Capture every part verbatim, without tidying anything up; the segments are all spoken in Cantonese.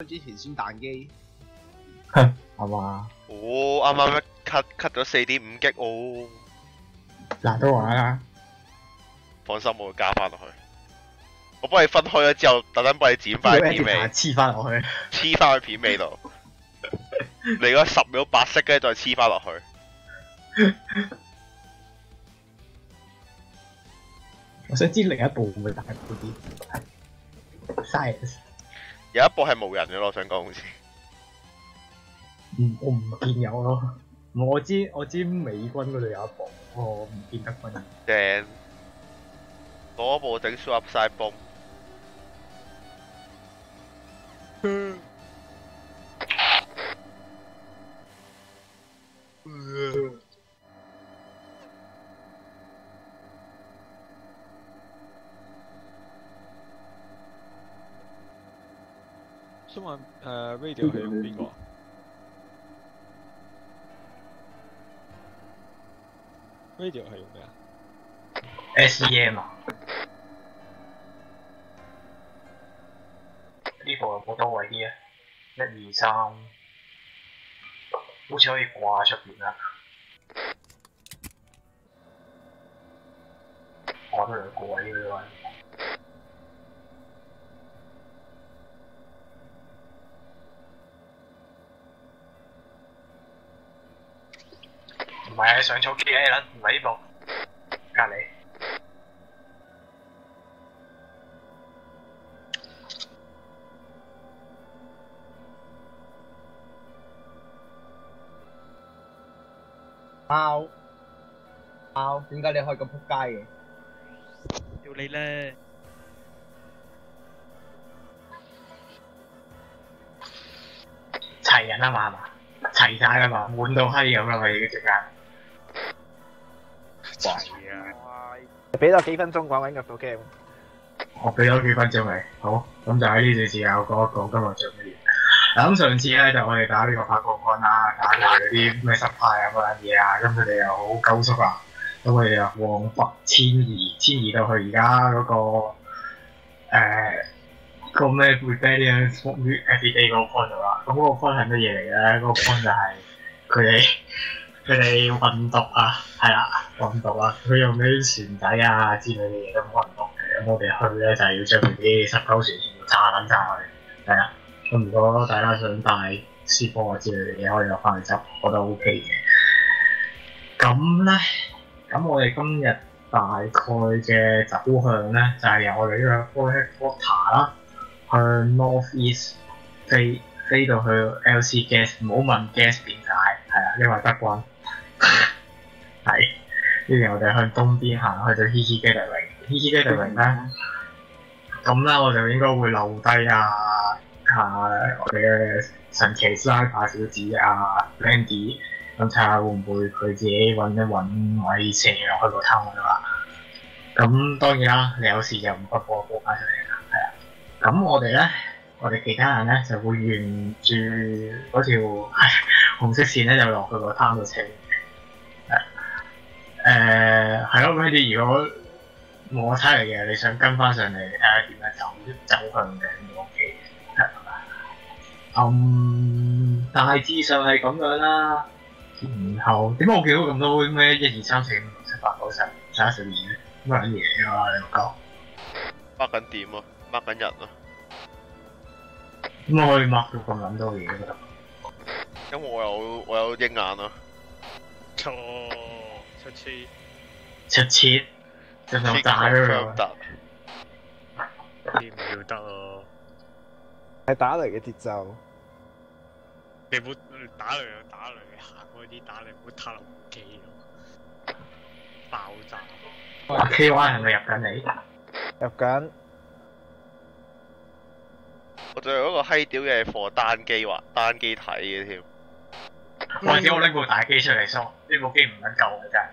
之前先彈機， 係嘛？ 哦，啱啱一 cut cut 咗四點五 G 哦， 嗱都話啦， 放心我會加翻落去。我幫你分開咗之後，特登幫你剪翻喺片尾， 黐翻落去， 黐翻去片尾度。你嗰十秒白色嘅再黐翻落去。 我想知另一部會唔會大部啲 ？Science 有一部係無人嘅咯，我想講好似。 唔，我唔見有咯。我知我知美軍嗰度有一部，我唔見得軍人。 正，嗰部整 show up 晒崩。嗯。 想問誒 radio 係用邊個？radio 係用咩啊 ？S E M 啊？呢部有冇多位啲啊？一二三，好似可以掛出邊啊！掛咗兩個位嘅喎。唔係啊，上草機嘅啦，唔係呢部，隔離。 貓貓，點解你可以咁撲街嘅？ 屌你咧！ 齊人啊嘛，係嘛？齊晒啦嘛，滿到閪咁啦嘛，已經即刻。 齊啊！ 俾多幾分鐘講緊入到 game。 我俾咗幾分鐘你，好，咁就喺呢段時間我講一講今日做乜嘢。嗱咁上次咧就我哋打呢個八國軍啦，打佢哋嗰啲咩十派啊嗰樣嘢啊，咁佢哋又好鳩縮啊，咁佢哋又往北遷移，遷移到去而家嗰個誒、呃嗰個咩 rebellion everyday 嗰個 point 度啦。咁嗰個 point 係乜嘢嚟嘅咧？嗰、嗰個 point 就係佢哋佢哋運毒啊，係啦，運毒啊，佢用啲船仔啊之類嘅嘢都運毒嘅。咁我哋去咧就係、是、要將佢啲十鳩船全部炸撚晒佢，係啊。咁如果大家想帶 C 貨啊之類嘅嘢，可以落翻去執，我覺得 OK 嘅。咁咧，咁我哋今日大概嘅走向咧，就係、是、由我哋呢個 headquarter 啦，向 North East 飛飛到去 L C Gas， 唔好問 gas 點解，係啊，因為德軍係。跟住我哋向東邊行，去到 Hiki Gathering，Hiki Gathering 咧，咁咧我就應該會留低啊。啊！我哋嘅神奇拉打小子啊 Landy， 咁睇下會唔會佢自己揾一揾位射落去個攤度啦。咁當然啦，你有時就唔不過報翻出嚟啦，係啊。咁我哋咧，我哋其他人咧就會沿住嗰條紅色線咧，就落去個攤度清。誒係咯，咁啲如果我猜嚟嘅，你想跟翻上嚟睇下點樣走走向嘅都 OK 嘅。嗯，大致上係咁樣啦。然後點解我見到咁多咩一二三四五六七八九十十一十二咧？乜撚嘢啊？你個鳩 mark 緊點啊 ，mark 緊人啊。 咁我可以 mark 到咁撚多嘢㗎？ 因為我有我有鷹眼啊。 錯，出車。 出切，就就炸咗佢。 你唔要得啊！ 係打嚟嘅節奏。 你唔好打嚟就打嚟，行開啲打嚟，唔好撻落機咯。爆炸。 K Y 係咪入緊嚟？ 入緊。 我仲有嗰個閪屌嘅貨單機或單機睇嘅添。 或者我拎部大機出嚟梳，呢部機唔撚夠嘅真係。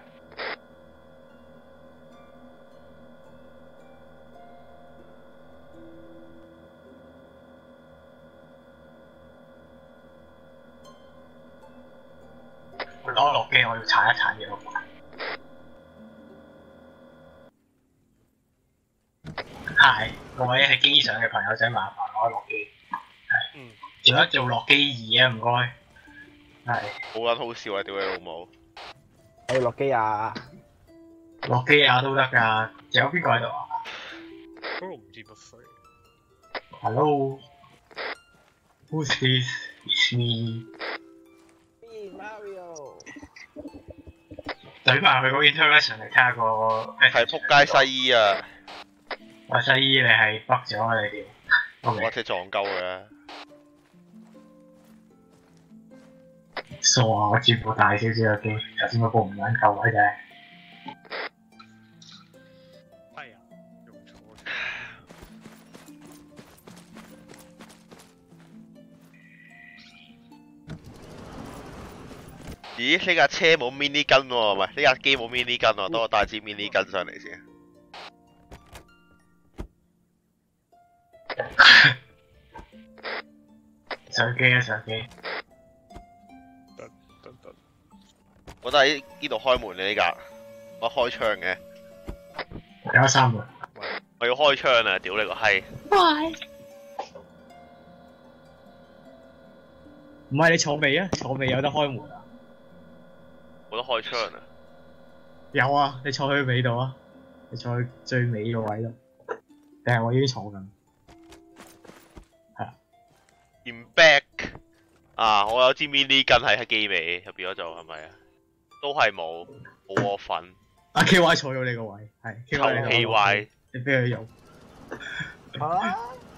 我攞落機，我要鏟一鏟嘢好快。係，各位係機上嘅朋友仔，麻煩攞落機。係。 嗯， 做一做落基二啊，唔該。係好撚好笑啊！屌你老母！ 我要落機啊！ 落基亞都得㗎，仲有邊個喺度啊嗰個唔知乜水。 ？Hello，who's this? It's me。 Me Mario。 懟埋佢個 interaction 嚟睇下個。 係撲街西醫啊！ 喂，西醫你係北咗啊？你哋？O 或者撞鳩嘅。 傻啊！我轉部大少少嘅機，頭先嗰部唔撚夠位啫。 哎呀，用錯。 咦？呢架車冇 mini gun 喎，唔係呢架機冇 mini gun 喎，等我帶支 mini gun 上嚟先。 上機啊！上機。 得得得。 我都喺呢度開門嘅呢架，我開槍嘅。 有三門。 我要開槍啊！屌你個閪！ 喂， 唔係你坐尾啊？坐尾有得開門啊？ 冇得開槍啊！ 有啊，你坐去尾度啊，你坐去最尾個位度。定係我已經坐緊？係啊。 In back 啊！我有支 mini gun 喺機尾入邊嗰度，係咪啊？都係冇，冇我份。 阿 K Y 坐咗你個位，係。 臭 K Y。 你俾佢用。 啊！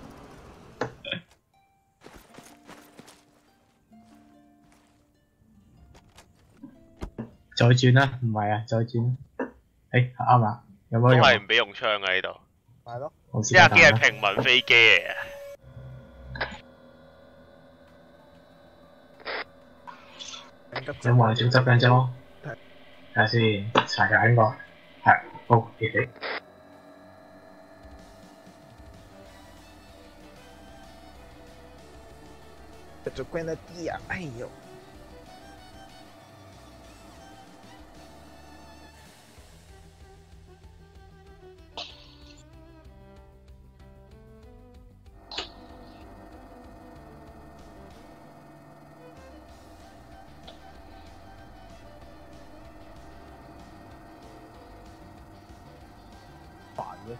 再轉啦，唔係啊，再轉。誒啱啦，有冇都用？ 係唔俾用槍嘅呢度。 係咯。 呢架機係平民飛機嚟嘅。 有冇人仲執緊裝？睇下先，查下應該係好幾幾。 做 Grenadier， 哎呦！煩嘅。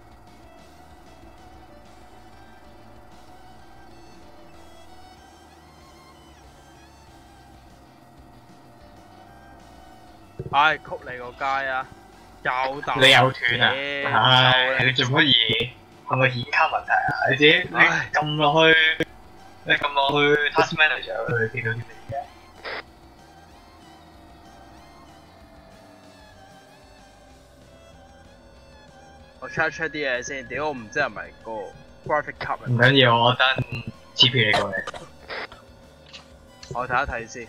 唉，曲你個街啊！又打你有斷啊！唉，你做乜嘢？係咪顯卡問題啊？你自己你撳落去，你撳落去 Task Manager 佢見到啲咩嘅？ 我 check check 啲嘢先，屌我唔知係咪個 graphic card 唔緊要，我等 T P 你過嚟。 我睇一睇先。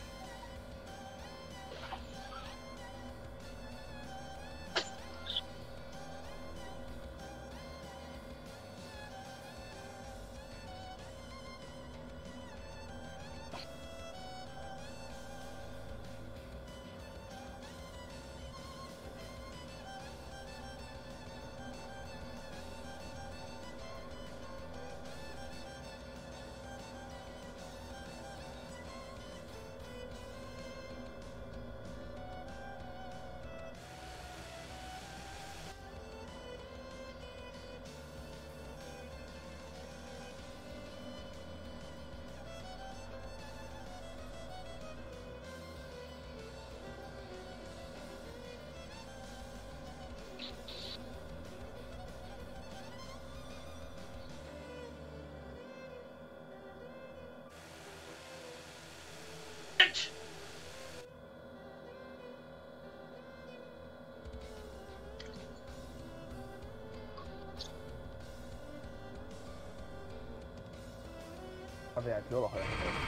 我哋係跳落去。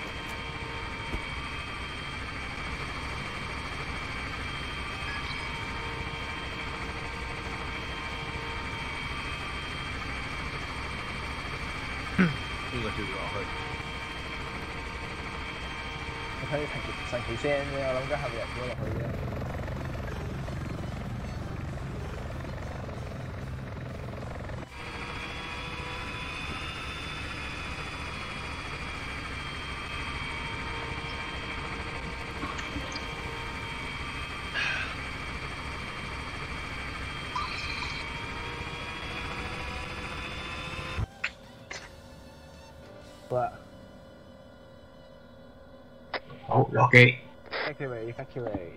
邊個跳咗落去？ 我睇神奇神奇聲啫，我諗緊係咪人跳落去啫。 好啦好落機。 ，evacuate evacuate。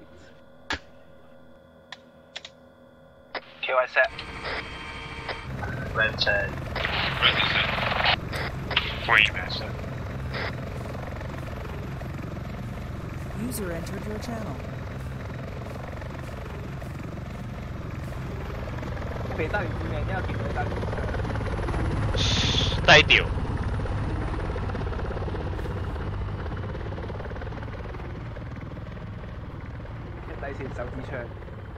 Q I set。Red set。 Green set。 User entered your channel. 俾得完致命，因為見佢得。 低調。 一底線手指槍。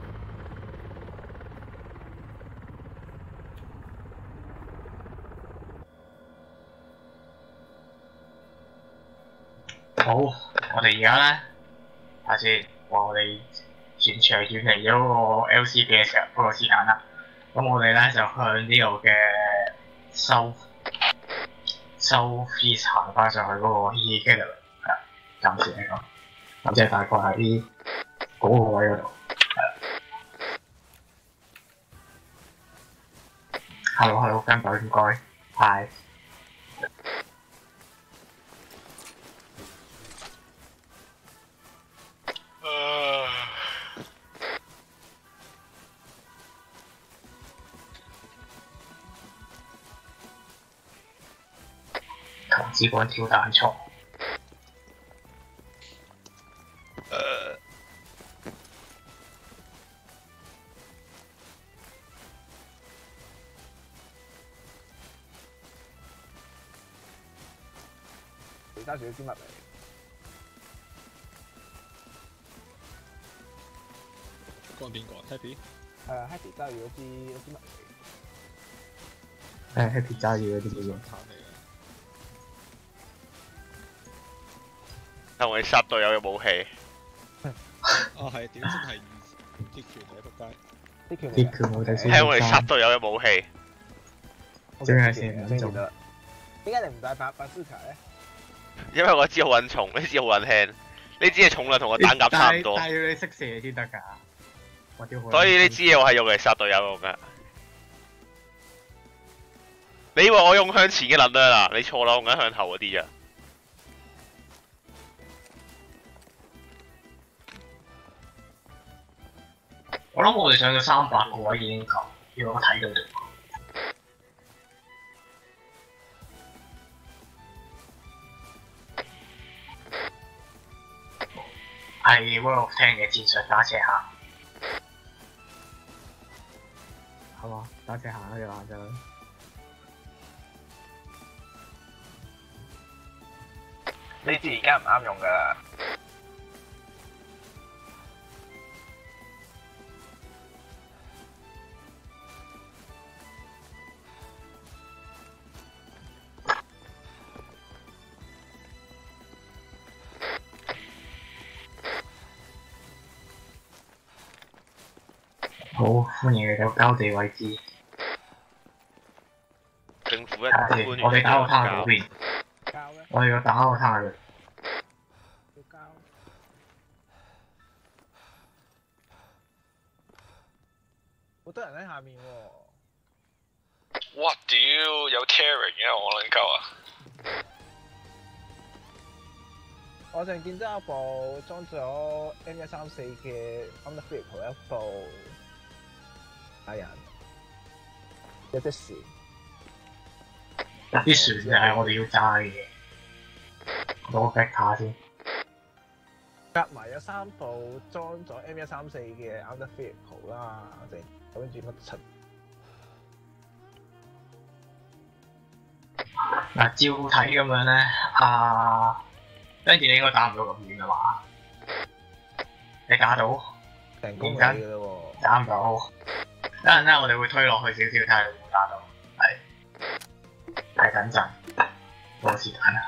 好，我哋而家咧，睇下先，話我哋完全係遠離咗嗰個 L C 嘅時候嗰個時間啦。咁我哋咧就向呢度嘅收收 fees 行翻上去嗰個 E K 度，係啦，暫時嚟講，咁即係大概喺嗰個位嗰度，係啦。Hello hello，跟隊唔該，係。同志軍跳彈床。 誒。 你揸住啲物嚟。 講邊個 ？Happy？ 誒 Happy 揸住嗰支嗰支物嚟。 誒 Happy 揸住嗰啲叫做慘嚟嘅。 係我哋殺隊友嘅武器。 啊係，屌真係啲拳嚟仆街。 啲拳啲拳冇睇先。 係我哋殺隊友嘅武器。 真係先唔做。 點解你唔帶把把蘇卡咧？ 因為我支好撚重，呢支好撚輕，呢支嘅重量同個彈夾差唔多。 但係要你識射先得㗎。 所以呢支嘢我係用嚟殺隊友用㗎。你以為我用向前嘅能量啊？你錯啦，我用緊向後嗰啲咋。 我諗我哋上到三百個位已經夠，如果我睇到就。係 World of Tanks 嘅戰術打斜行， 係嘛？打斜行啦，就話就。 呢支而家唔啱用㗎啦。 好歡迎嚟到交地位置。 政府一睇下先，我哋打個攤嗰邊。 交咧？ 我哋要打個攤佢。 要交。好多人喺下面喎。 哇屌！有 tearing 嘅我撚鳩啊！ 我淨見到一部裝咗 M 一三四嘅 Underfleet 一部打人，有隻船， 啲船就係我哋要揸嘅嘢。攞個 back 先。 夾埋有三部裝咗 M 一三四嘅 Underfleet 啦，我哋跟住乜柒？ 嗱，照睇咁樣咧，啊，跟住你應該打唔到咁遠㗎嘛？你打到？ 成功嚟㗎啦喎！ 打唔到。等陣咧，我哋會推落去少少睇下有冇打到。係。睇緊陣。冇時間啦。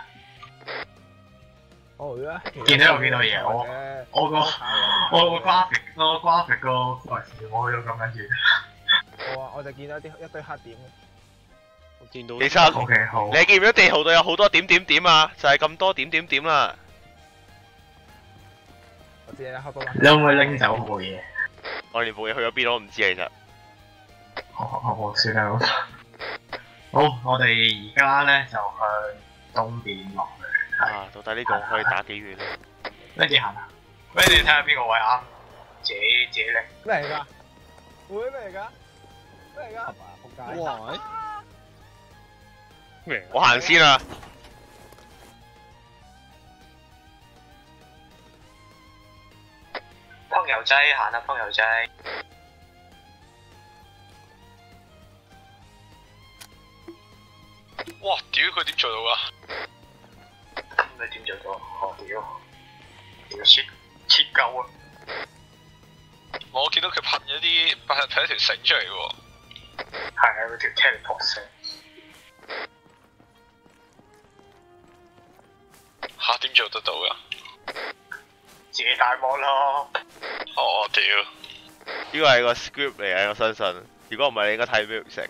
哦，而家見到有幾多嘢，我我個我個 graphic 我個 graphic 個嗰陣時我去到咁緊要。 我啊，我就見到啲一堆黑點。 我見到。 其實 OK 好。 你見唔見到地圖度有好多點點點啊？就係咁多點點點啦。 我知啦，黑多啦。 你可唔可以拎走部嘢？ 我連部嘢去咗邊我都唔知其實。 好，好，算啦。好，我哋而家咧就向東邊落去。 啊，到底呢個可以打幾遠咧？ 跟住行下，跟住睇下邊個位啱，自己自己拎。 咩嚟㗎？會咩嚟㗎？咩嚟㗎？係嘛？仆街！ 哇！ 咩？ 我行先啦。 烹油劑行啦，烹油劑。 哇！屌佢點做到㗎？ 你點做到？我屌！屌切切夠啊！ 我見到佢噴咗啲，噴噴一條繩出嚟喎。 係啊，嗰條 teleport 繩。 嚇點做得到㗎？ 自己大鑊咯。 哦屌！ 呢個係個 script 嚟嘅，我相信。如果唔係，你應該睇標成。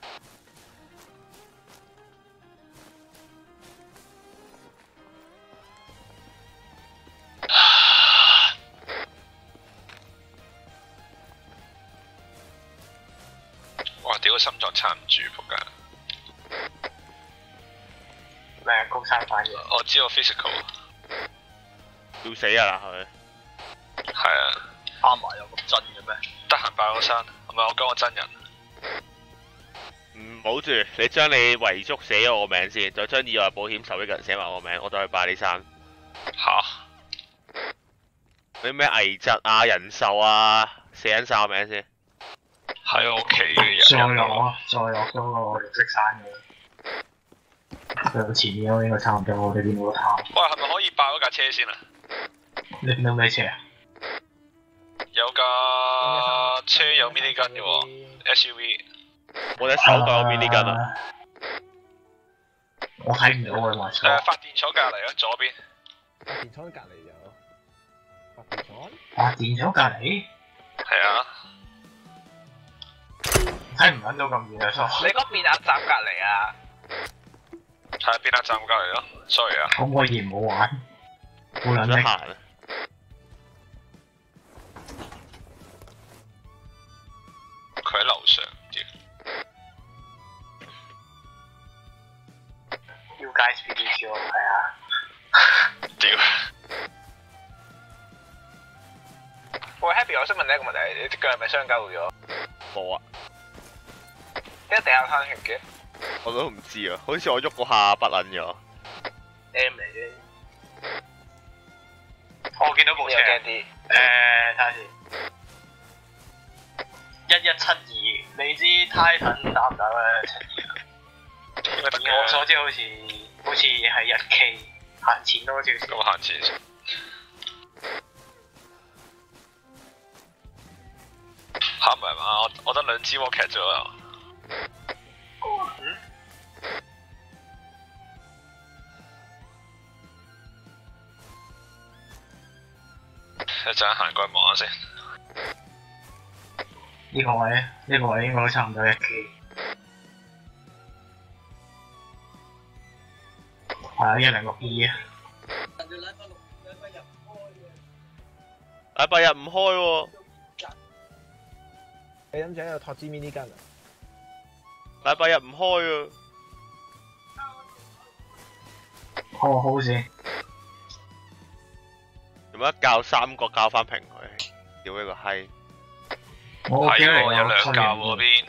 哇！屌個心臟撐唔住，仆街！ 咩高山反應？ 我知我 physical。 要死啊啦佢！ 係啊。 啱埋有咁真嘅咩？ 得閒拜個山，唔係我講我真人。 唔好住，你將你遺囑寫咗我名先，再將意外保險受益人寫埋我名，我再去拜你山。 吓？ 嗰啲咩危疾啊、人壽啊，寫緊晒我名先。 喺我屋企嘅人。 再落啊！再落嗰個綠色山嘅。佢前面嗰應該差唔多，我哋見到個塔。 喂，係咪可以爆嗰架車先啊？ 你見到咩車啊？ 有架車有 mini gun 嘅喎 ，S U V。 我隻手袋有邊啲根啊？ 我睇唔到啊，話錯。 誒，發電廠隔離啊，左邊。 發電廠隔離有。發電廠？ 發電廠隔離？ 係啊。 睇唔揾到咁遠啊，錯。 你嗰邊阿站隔離啊？ 係邊一站隔離咯 ？sorry 啊。 可唔可以唔好玩？冇撚力。 想行啊！ 佢喺樓上，屌！ 要街 speed 啲係啊！ 屌！ 喂 Happy，我想問你一個問題，你隻腳係咪傷鳩咗？ 冇啊！ 點解地下攤血嘅我都唔知啊，好似我喐嗰下不撚咗。 ？M 嚟啫。 我見到部車。 驚啲。 誒，睇下先。一一七二，你知 Titan 打唔打咧？七二啊？以我所知好似好似係一 K， 行前多少少。 咁行前先。嚇唔係嘛？我我得兩支 rocket 啫喎。嗯？一陣行過去望下先。 呢個位，呢個位應該都差唔多一 K。係啊，一零六二啊。 禮拜日唔開喎。 你諗住喺度托支 mini gun 啊？ 禮拜日唔開啊！ 好好先。 做乜教三角教翻平佢？屌呢個閪！ 我係喎，有兩架喎嗰邊。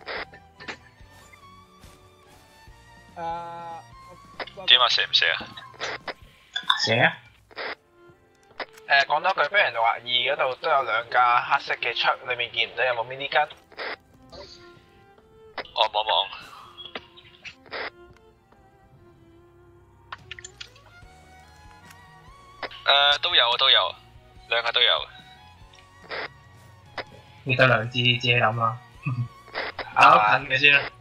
誒。 點啊？射唔射啊？ 射啊！ 誒，講多句，不如人哋話二嗰度都有兩架黑色嘅 truck，裏面見唔到有冇 mini gun？ 我望望。誒，都有啊，都有，兩架都有。 你得兩支自己諗啦。搞近嘅先啦。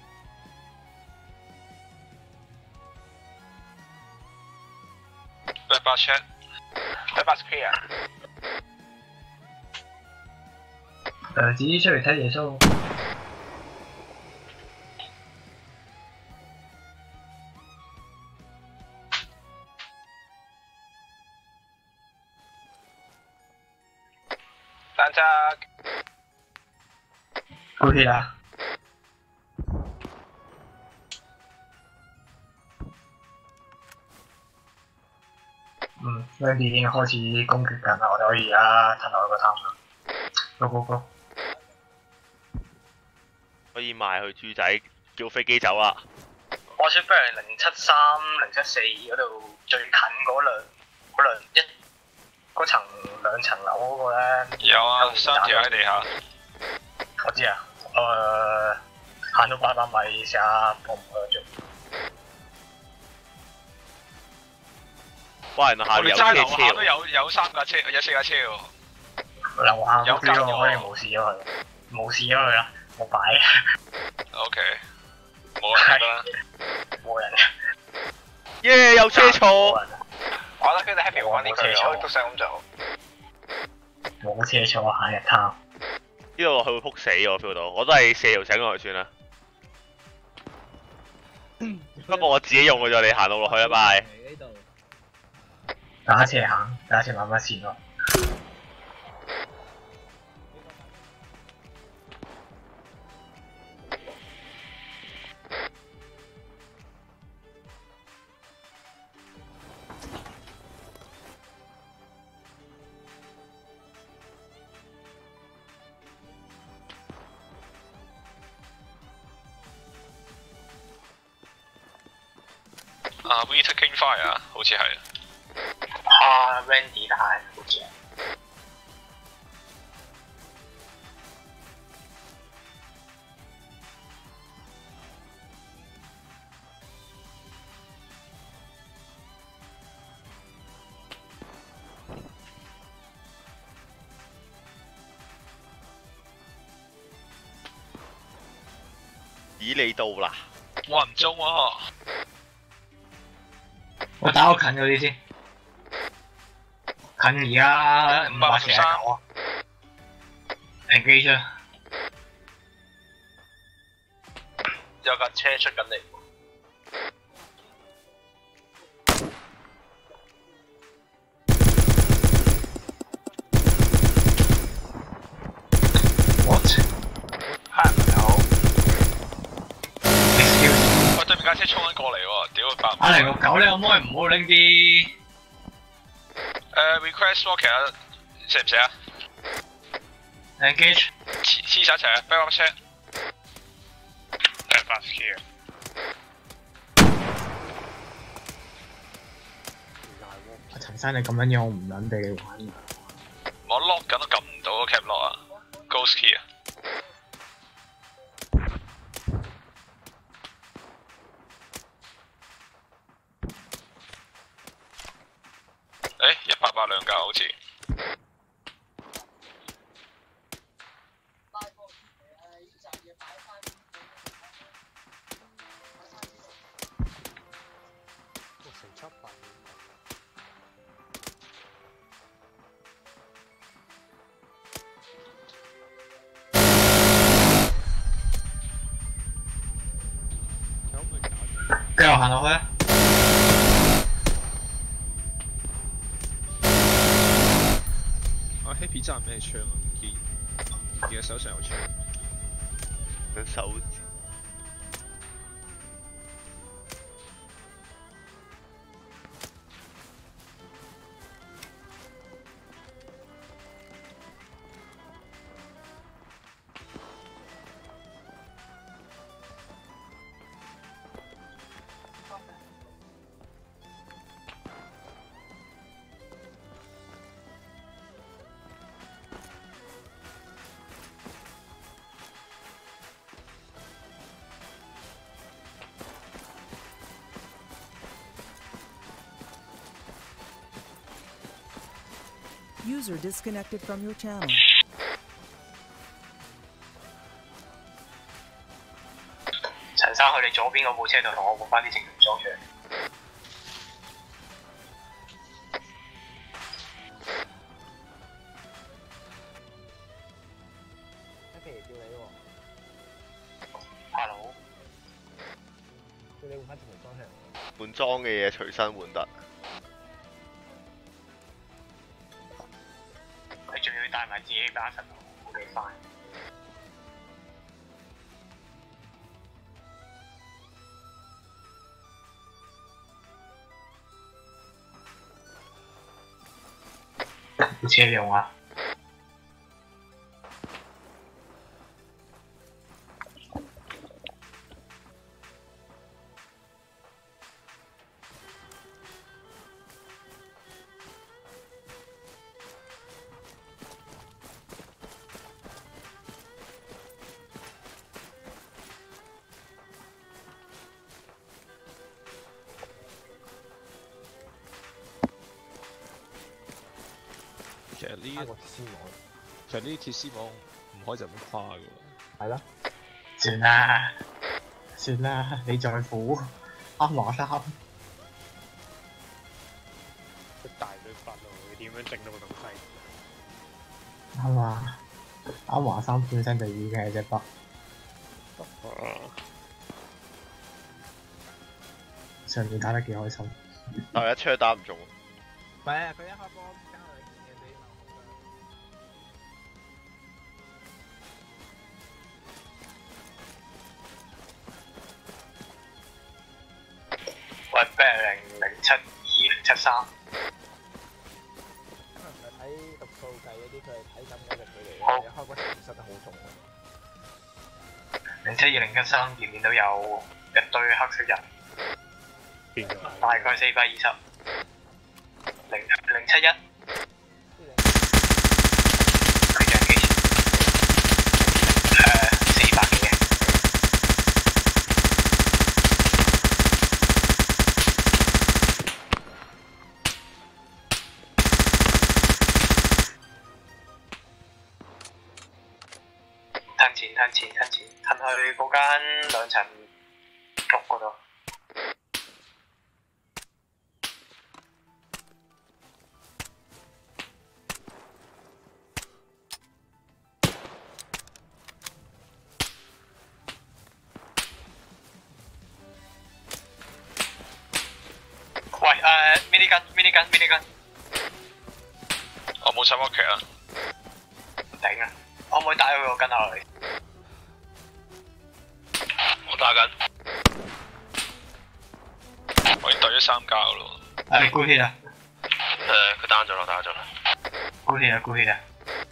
一百 check。 一百 clear。 梁子出嚟睇耶穌。 單側。 O K 啦。 Randy 已經開始攻擊緊啦，我哋可以而家褪落去個貪啦。Go go go！ 可以賣去豬仔，叫飛機走啦。 我想不如零七三、零七四嗰度最近嗰兩嗰兩一嗰層兩層樓嗰個咧。 有啊，三條喺地下。 我知啊，誒、呃、行到八百米試下破唔破得著。 哇！原來下我哋面有齋樓下車車喎。 都有有三架車，有四架車喎。 樓下有間嗰邊我可以無視咗佢，無視咗佢啦，冇擺。 O K，冇人得啦。 冇人。 耶！有車坐。 冇人。 我覺得佢哋 happy 玩呢句，我都想咁做。 冇車坐下日貪。 呢度佢會撲死我 feel 到，我都係射條繩落去算啦。不過我自己用嘅啫，你行到落去啦，拜。 打斜行，打斜慢慢線咯。 啊 ，We taking fire 好似係。 啊 ，Randy 但係好似係。 咦你到啦？ 哇唔中喎！ 我打我近嗰啲先，近而家五百四十九啊 ，engage 啊！ 有架車出緊嚟。 我對面架車衝緊過嚟喎，屌佢白！ 阿零六九，你可唔可以唔好拎啲？ 誒 request for 其他寫唔寫啊 engage 黐黐晒一齊啊 back up 車。誒 fast key 啊！ 陳生你咁樣樣，我唔撚俾你玩。 我 lock 緊都撳唔到個 cap lock 啊 ，ghost key 啊！誒，一百八兩架好似。 繼續行落去啊！ 啊 Happy 揸咩槍啊？見見佢手上有槍。 跟手指。 User disconnected from your channel. 陳生去你左邊嗰部車度同我換翻啲正常裝出嚟。 Happy 叫你喎。 Hello。 叫你換翻正常裝出嚟。 換裝嘅嘢隨身換得。 你仲要帶埋自己把神好幾快。 部車用啊！ 其實呢開個鐵絲網， 其實呢啲鐵絲網唔開就咁跨嘅喎。 係咯， 算啦，算啦，你在乎啱華三。 一大堆法路，佢點樣整到個東西？ 啱啊！啱華三本身就已經係隻筆，上面打得幾開心。 但係一槍打唔中。 唔係啊，佢一開波交你見嘅俾喂 b 零零七二零七三。 可能唔係睇讀數計嗰啲，佢係睇緊嗰隻距離。 好一開波其實得好重嘅。 零七二零七三見唔見到有一堆黑色人？ 邊個？ 大概四百二十。零零七一。佢樣幾？誒四百幾嘅。褪前褪前褪前褪去嗰間兩層屋嗰度。喂誒 mini gun mini gun mini gun， 我冇插屋企啊！ 頂啊！可唔可以打佢個跟下嚟？ 我打緊，我已經對咗三家噶咯。 誒，good hit 啊誒，佢單咗啦，打咗啦。 ，good hit 啊，good hit 啊！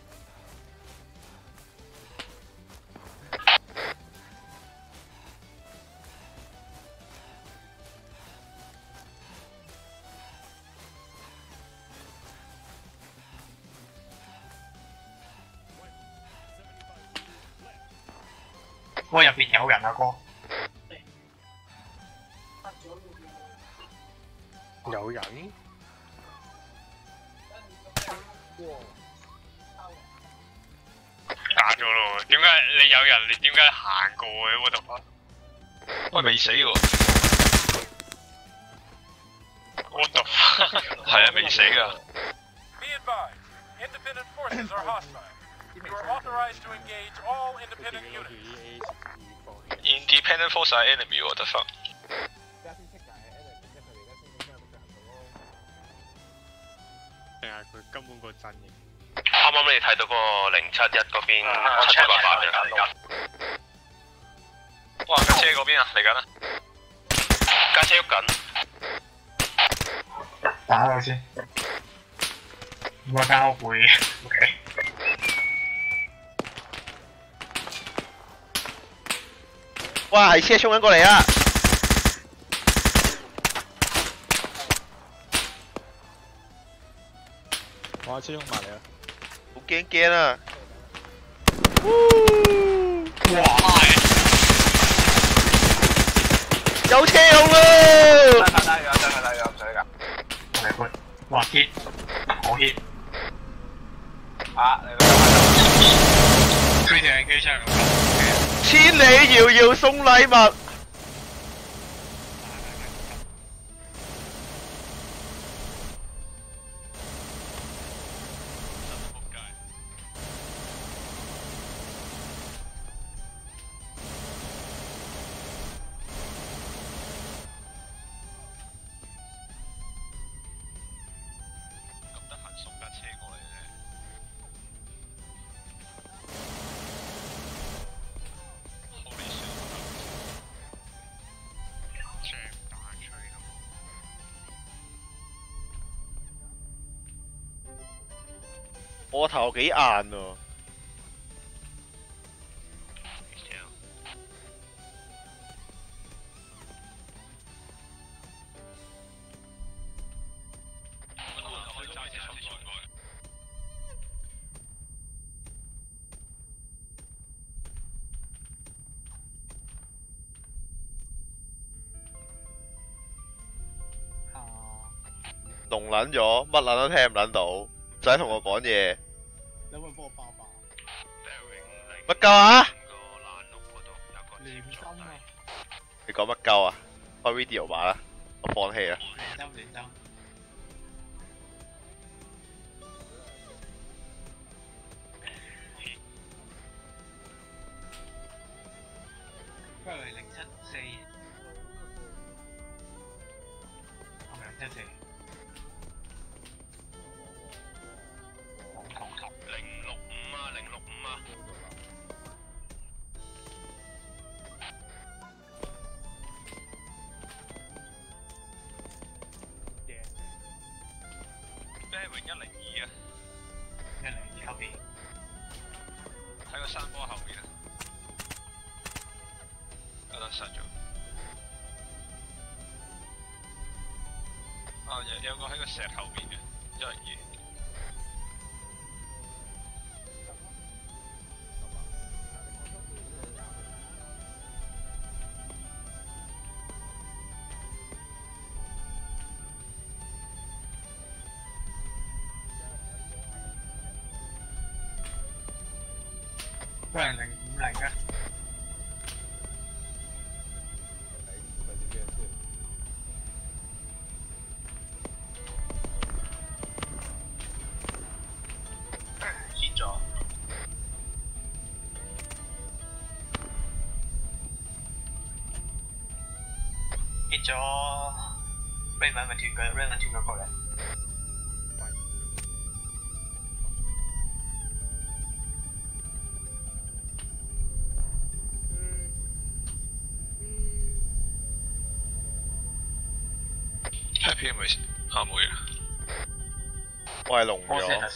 喂，入邊有人啊，哥！ 有人？打咗咯，點解你有人？你點解行過嘅嗰度啊？ 喂，未死喎！ 我度係啊，未死㗎。 Be advised, independent forces are hostile. You are authorized to engage all independent units. Independent force 係 enemy 喎，得分。 而家先識㗎，係 enemy，即係佢哋而家先先有得行到咯。 定係佢根本個陣營？ 啱啱你睇到嗰個零七一嗰邊七七八八嘅嚟緊。哇！架車嗰邊啊，嚟緊啊！架車喐緊。 打佢先。咁啊間屋會 ，OK。 哇！係車衝緊過嚟啊！ 哇！車衝埋嚟啊！ 好驚驚啊！ 哇！ 有車用啊！ 得得有得得有水㗎。 係佢，哇 hit，我 hit， 啊！你佢哋係機槍咁。 千里遙遙送禮物。 咁得閒送架車過嚟啫。Holy shit！ 我頭幾硬喎。聾撚咗，乜撚都聽唔撚到，唔使同我講嘢。 你可唔可以幫我包包？ 乜鳩啊？ 連針啊！ 你講乜鳩啊？開 video 版啦，我放棄啦。 連針連針。Berry 零七四，我零七四。 零六五啊，零六五啊。Berry 一零二啊。 一零二後邊。 喺個山坡後面啊。有得殺咗。啊，有有個喺個石後面嘅，一零二。 Berry 零五零嘅。 跌咗。跌咗 Raymond 咪斷佢 ，Raymond 斷咗過嚟。 Happy 咪啊冇嘢。 我係聾咗。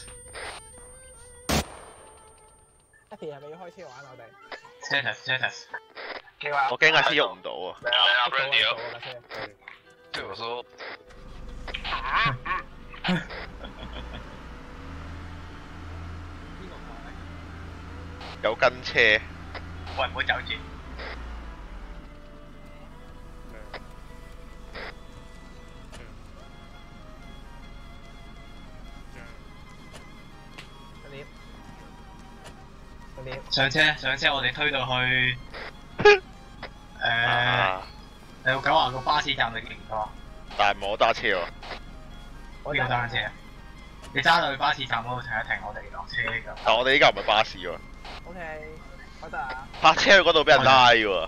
Happy 係咪要開車玩我哋 status status。 你話我驚阿師喐唔到啊！ 嚟啊 Brandy 啊！ 架車。 對我說。 有跟車。 喂，唔好走住。 上車上車，我哋推到去誒有九華個巴士站，你見唔到啊？ 但係冇揸車喎。 邊個揸車啊？你揸到去巴士站嗰度停一停，我哋落車㗎。 但我哋依家唔係巴士喎。 O K，我得啊。 泊車去嗰度俾人拉喎。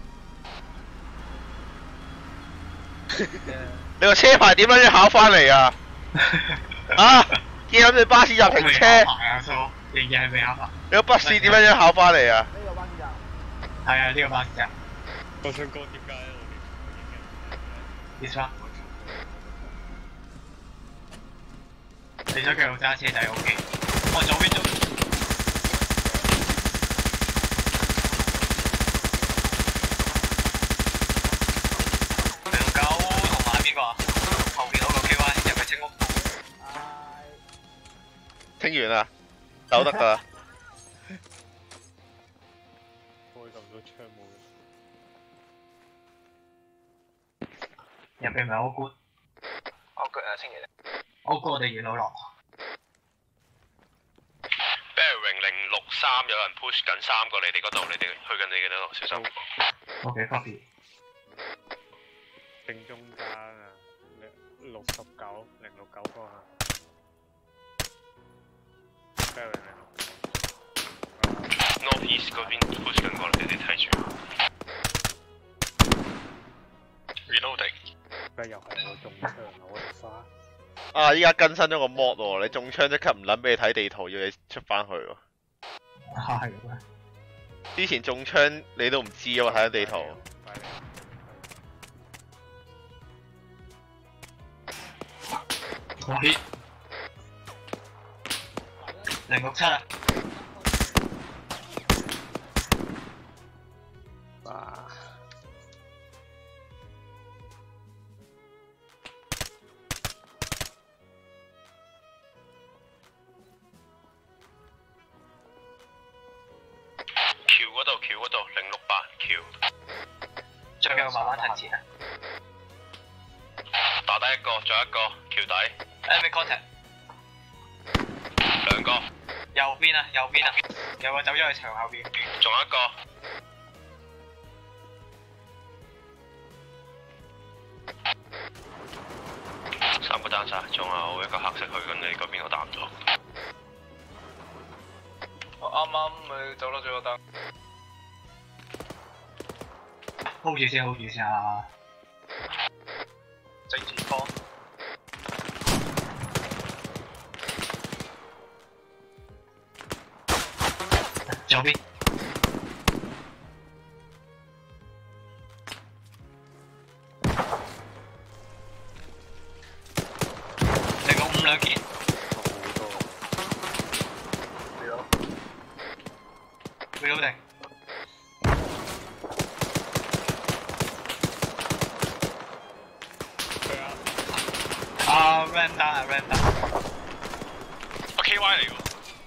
你個車牌點樣要考翻嚟啊？啊！見諗住巴士站停車。 仍然係未考牌。 你個筆試點樣樣考翻嚟啊？ 呢個巴士站。 係啊，呢個巴士站。 我想講點解我哋 Yes 你想繼續揸車就係 O K。我左邊左邊。 零九同埋邊個啊？後邊嗰個 K Y 入去清屋。 清完啦，走得㗎啦。 開咁多槍冇入邊咪好 good。 我腳啊，清完。 我過我哋沿路落。 Berry 零六三有人 push 緊三個你哋嗰度，你哋去緊你嘅嗰度，小心。 OK copy。 正中間啊，六十九零六九方向。Berry 零六。 North East 嗰邊 push 緊過嚟，你哋睇住。Reloading。 而家又係我中槍，我哋花。 啊！依家更新咗個 mod 喎，你中槍即刻唔撚俾你睇地圖，要你出翻去喎。 係咩？ 之前中槍你都唔知啊嘛，睇緊地圖。 我 hit。 零六七啊！ 哇！ 橋嗰度，橋嗰度，零六八橋。 最後慢慢褪前啊！ 打低一個，仲有一個橋底。 Enemy contact。 兩個。 右邊啊，右邊啊，有個走咗去牆後邊。 仲有一個。三個單晒，仲有一個黑色去緊你嗰邊，我打唔到。 我啱啱咪走咗最後燈。 hold 住先 ，hold 住先啊！ 正前方。 左邊。 零六五兩件。Reloading。啊 ，ram down 啊 ，ram down。 我 K Y 嚟喎。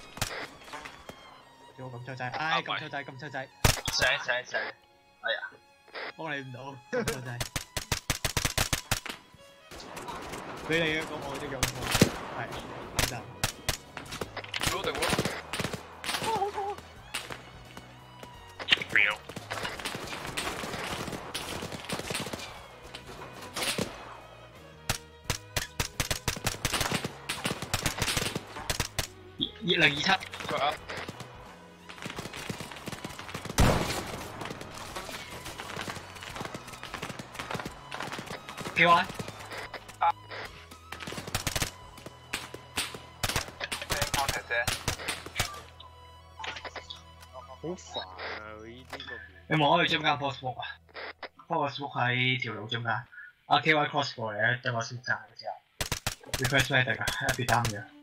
做撳錯掣，唉，撳錯掣，撳錯掣。 醒醒醒！哎呀， 幫你唔到，撳錯掣。俾你嘅個我即用錯，係咁就。 Reloading 喎。 哇，好痛啊 ！Real。 二零二七。 腳啊！ K Y。 好煩啊！佢呢啲個你望我去中間 post book 啊 ，post book 喺條路中間。阿 K Y cross 過嚟咧，等我先站嘅時候 ，request medic 啊，一別擔嘅。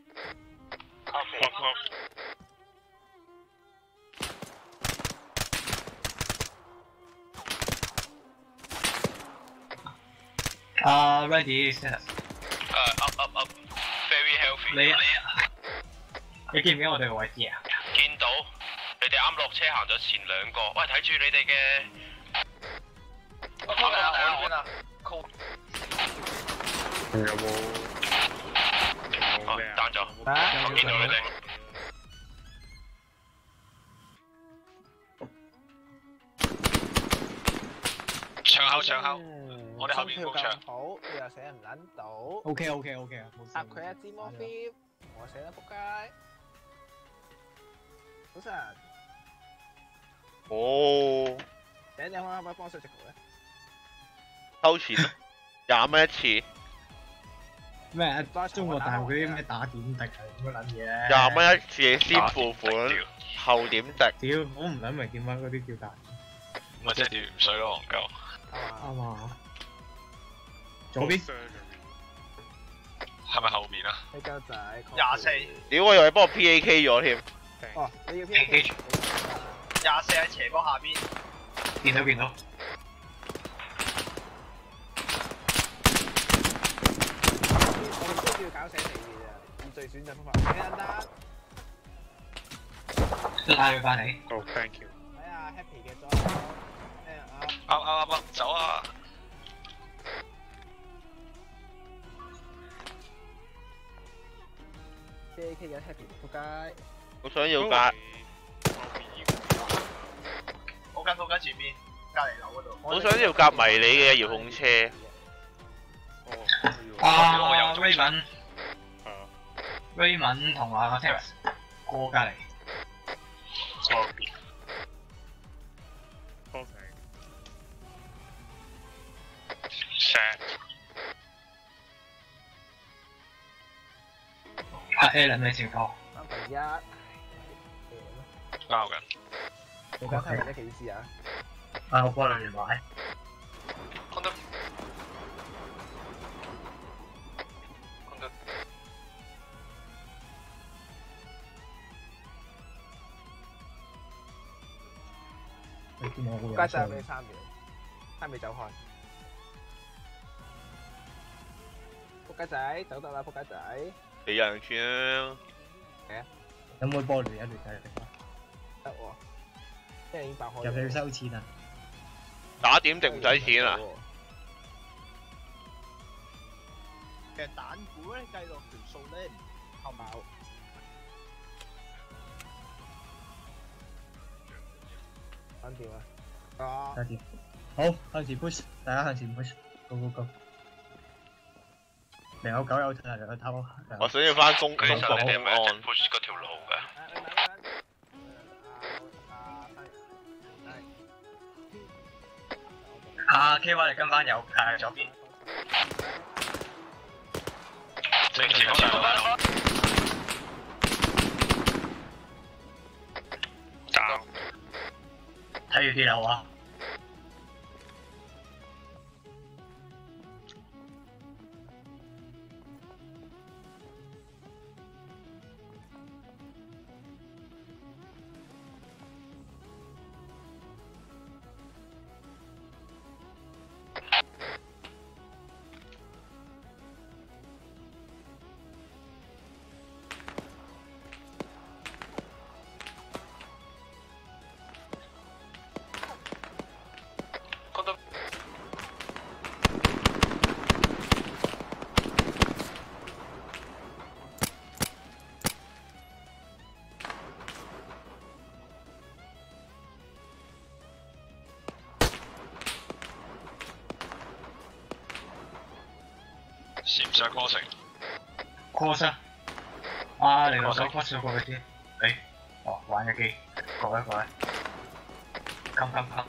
啊 ，ready status。 誒 up up up，very healthy。 你你見唔見我哋個位置啊？ 見到，你哋啱落車行咗前兩個，喂睇住你哋嘅。 我邊啊？我邊啊？ 有冇？ 哦，單咗。我見到你哋。牆後牆後，我哋後邊冇牆。 好，你又寫唔撚到。 O K O K O K 啊，冇事。 答佢一支魔 feel，我寫得仆街。早晨。 哦。 請你可唔可以幫手直圖咧？ 收錢廿蚊一次。 咩啊？中國大陸嗰啲咩打點滴係咁樣撚嘢咧？ 廿蚊一次先付款，後點滴。 屌，我唔撚明點解嗰啲叫打點。 咪即係點水咯，戇鳩。 啱啊！左邊。 係咪後面啊？ 你鳩仔。 廿四。 屌，我以為幫我 P A K 咗添。 哦，你要 P A K。 廿四喺斜坡下邊。 見到見到。 我哋都要搞死你嘅啫，以最選擇方法。幾簡單。 拉佢翻嚟。 好 ，thank you。 睇下 Happy 嘅裝。 啱啱啱啱，走啊！ P A K 嘅 Happy 仆街。 我想要架。 好緊好緊前面，隔離樓嗰度。 我想要架迷你嘅遙控車。 啊 ，Raymond。Raymond 同阿 Terrace 過隔離。 Set。 阿 Alan 咩情況？ 三分一。 交緊。 你講睇咩意思啊？ 啊，我幫你連埋。 看得。看得。 你見我會有仆街仔俾槍你三秒，三秒走開。仆街仔走得啦，仆街仔。 俾人槍。 係啊。 有冇幫你一亂仔？ 得喎，即係已經爆開。 入去要收錢啊！ 打點定唔使錢啊？ 其實彈鼓咧計落條數咧唔夠爆。 搞掂啊！啊！ 搞掂。好，向前 push， 大家向前 push，go go go。另有狗有腿，有偷。 我想要翻公公其實你哋係咪一直安。 push 嗰條路嘅？ 啊 K Y 你跟翻右誒左邊。 正前方有。 站。睇住啲樓啊！ 使唔使過城？ 過身。啊，你攞手 cross 咗過去先。誒，哦，玩嘅機，過一過一。冚冚冚。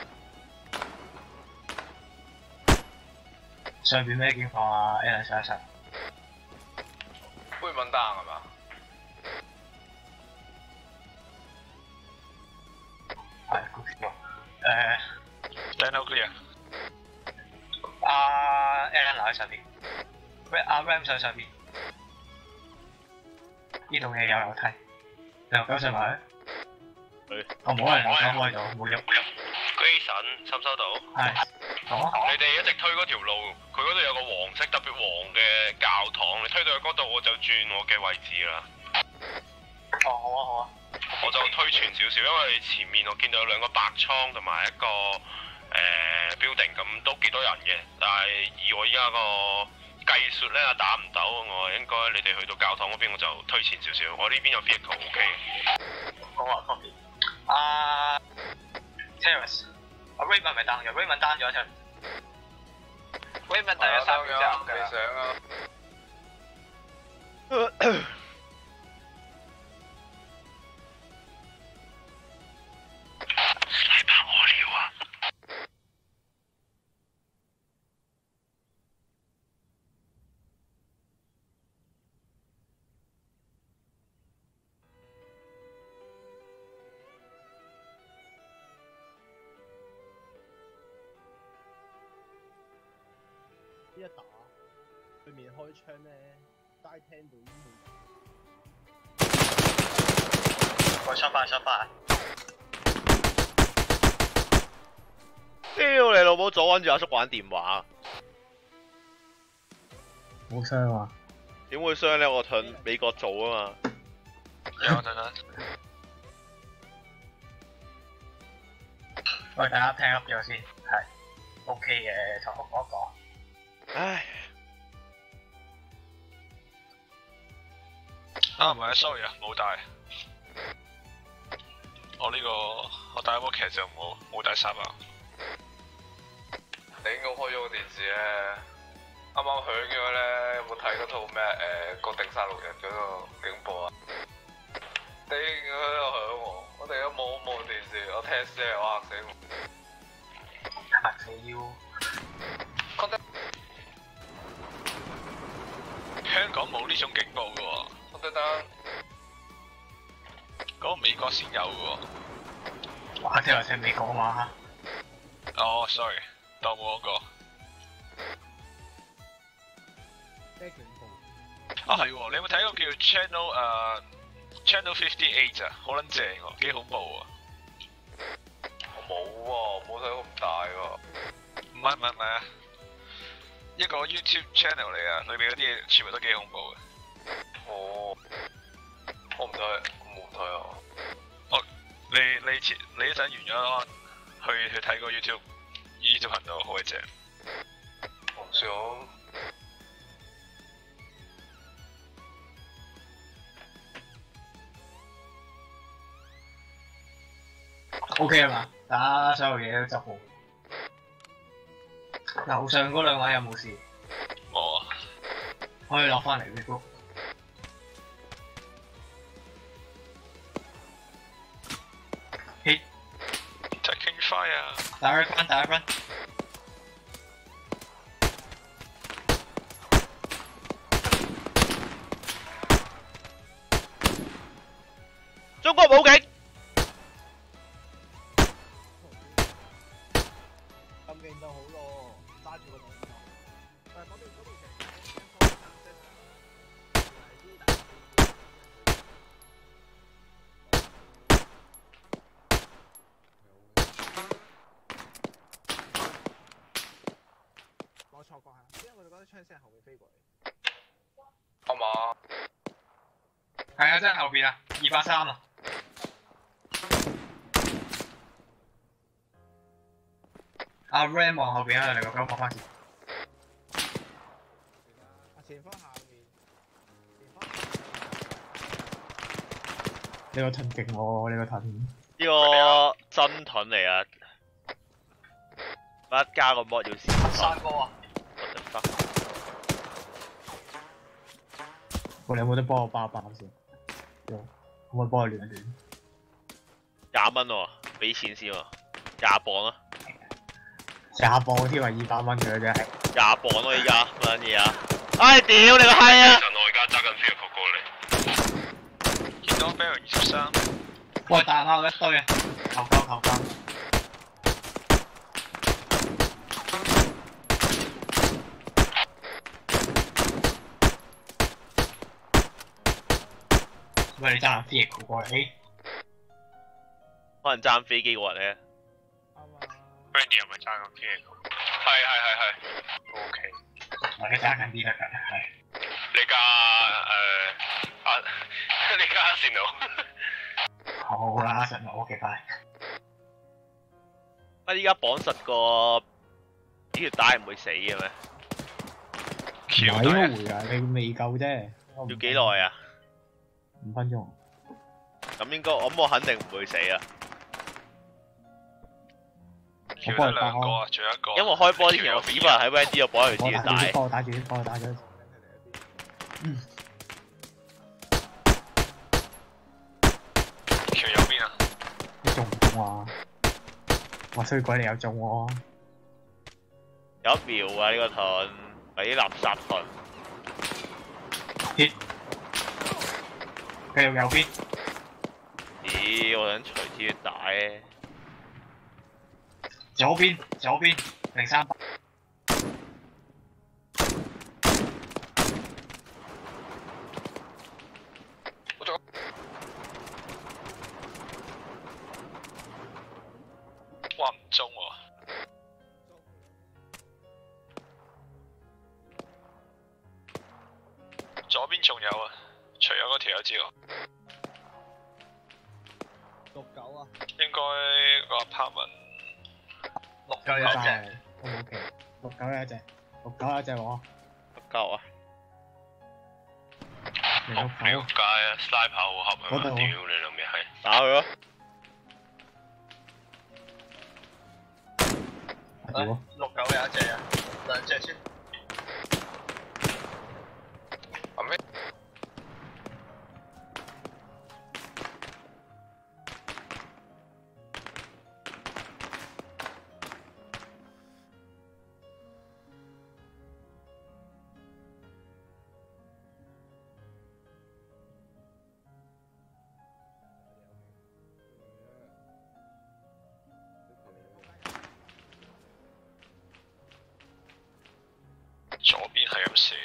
上邊咩境況啊 ？Alan 上一上。 杯問單係嘛？ 係 good 喎。誒。 Daniel clear。 阿 Alan 留喺上邊。阿 Ram 上上邊，呢棟嘢有樓梯，由九上埋去。我冇人留九開到，冇喐。 Grayson 收唔收到？ 係。好啊。 你哋一直推嗰條路，佢嗰度有個黃色特別黃嘅教堂，你推到去嗰度我就轉我嘅位置啦。 哦，好啊，好啊。 我就推前少少，因為前面我見到有兩個白倉同埋一個誒 building，咁都幾多人嘅，但係以我依家個計術咧打唔到，我應該你哋去到教堂嗰邊我就推前少少，我呢邊有 vehicle OK。 好啊，方便。啊 ，Terrace， 阿 Raymond 咪 down 咗 ，Raymond down 咗一陣。Raymond 第一三秒之後未上啊！ 你拍我了啊！ 呢一打對面開槍咧，齋聽到已經冇。 我收翻收翻。 屌你老母，左揾住阿叔玩電話。 冇傷啊！ 點會傷咧？我向美國做啊嘛。 有等等。 喂，大家聽噏咗先，係 OK 嘅，同我講一講。 唉。 啊，唔係 sorry 啊，冇帶。我呢、這個我帶波劇就冇冇帶沙包。 你應該開咗個電視咧，啱啱響咗咧，有冇睇嗰套咩誒《國定殺戮日》嗰個警報啊？頂佢喺度響喎，我哋而家望望電視，我聽聲我嚇死我。 嚇死腰！ 覺得香港冇呢種警報嘅喎， 我覺得嗰個美國先有嘅喎。 哇！聽話聽美國啊嘛。 哦 ，sorry。當冇嗰個。 咩警報？ 啊係喎，你有冇睇過叫 Channel 誒、uh, Channel fifty eight 啊？好撚正喎，幾恐怖啊！ 我冇喎，冇睇咁大喎。 唔係唔係唔係啊！一個 YouTube channel 嚟啊，裏面嗰啲嘢全部都幾恐怖嘅。 哦，我唔睇，我冇睇啊。 哦，你你前你一陣完咗去去睇個 YouTube YouTube 頻道，好鬼正。 我唔知啊。 O K 啦嘛，打所有嘢都執好。樓上嗰兩位有冇事？ 冇啊。 可以落翻嚟 Facebook。Hit。 Taking fire。 打一分，打一分。 中國武警。 咁勁就好咯，揸住個兩個。但係嗰邊嗰邊我錯過係，因為我哋覺得槍聲係後面飛過嚟。 係嘛？ 係啊，真係後邊啊，二百三啊。阿 Ram 望後邊啊，你個狗放翻前。 前方下面，前方。 你個盾勁喎，你個盾。 呢個真盾嚟啊！一加個 mod 要試。 三個啊！ 得。 喂，你有冇得幫我包包先？可唔可以幫我亂一亂？ 廿蚊喎，俾錢先喎，廿磅啊！ 廿磅添啊，二百蚊嘅啫係。 廿磅咯依家，乜嘢啊？唉屌你個閪啊！ 我而家揸緊飛過過嚟， 見到 Bear 二十三。 喂，彈下一堆啊！求救求救！喂，你揸架飛翼過嚟。 可能爭飛機嗰日咧。 Randy 係咪揸緊飛翼？ 係係係係。 O K。 我哋揸緊啲得㗎，係。 你架誒啊，你架阿仙奴。 好啦，阿神，O K 拜。 啊！依家綁實個呢條帶唔會死嘅咩？ 唔係應該會啊，你未夠啫。 要幾耐啊？ 五分鐘。 咁應該，我咁我肯定唔會死啊！ 橋得兩個啊，仲有一個。 因為開波之前我屎忽喺 Wendy 度綁條條帶。 幫我打住，幫我打住。嗯。 橋右邊啊！ 你中唔中啊？哇！衰鬼你又中喎！ 有一秒啊！呢個盾係啲垃圾盾。 hit。繼續右邊。 咦！我想除條帶。 左邊，左邊，零三八。 哇唔中喎！左邊仲有啊，除咗嗰條友之外。 六九啊！ 應該個 apartment。 六九有一隻， 都 OK。六九有一隻，六九有一隻我。 六九啊！ 仆條街啊 ！sniper 好合啊！屌你老味係。 打佢咯！ 六九有一隻啊，兩隻先。 係咩？ 左邊係咁射。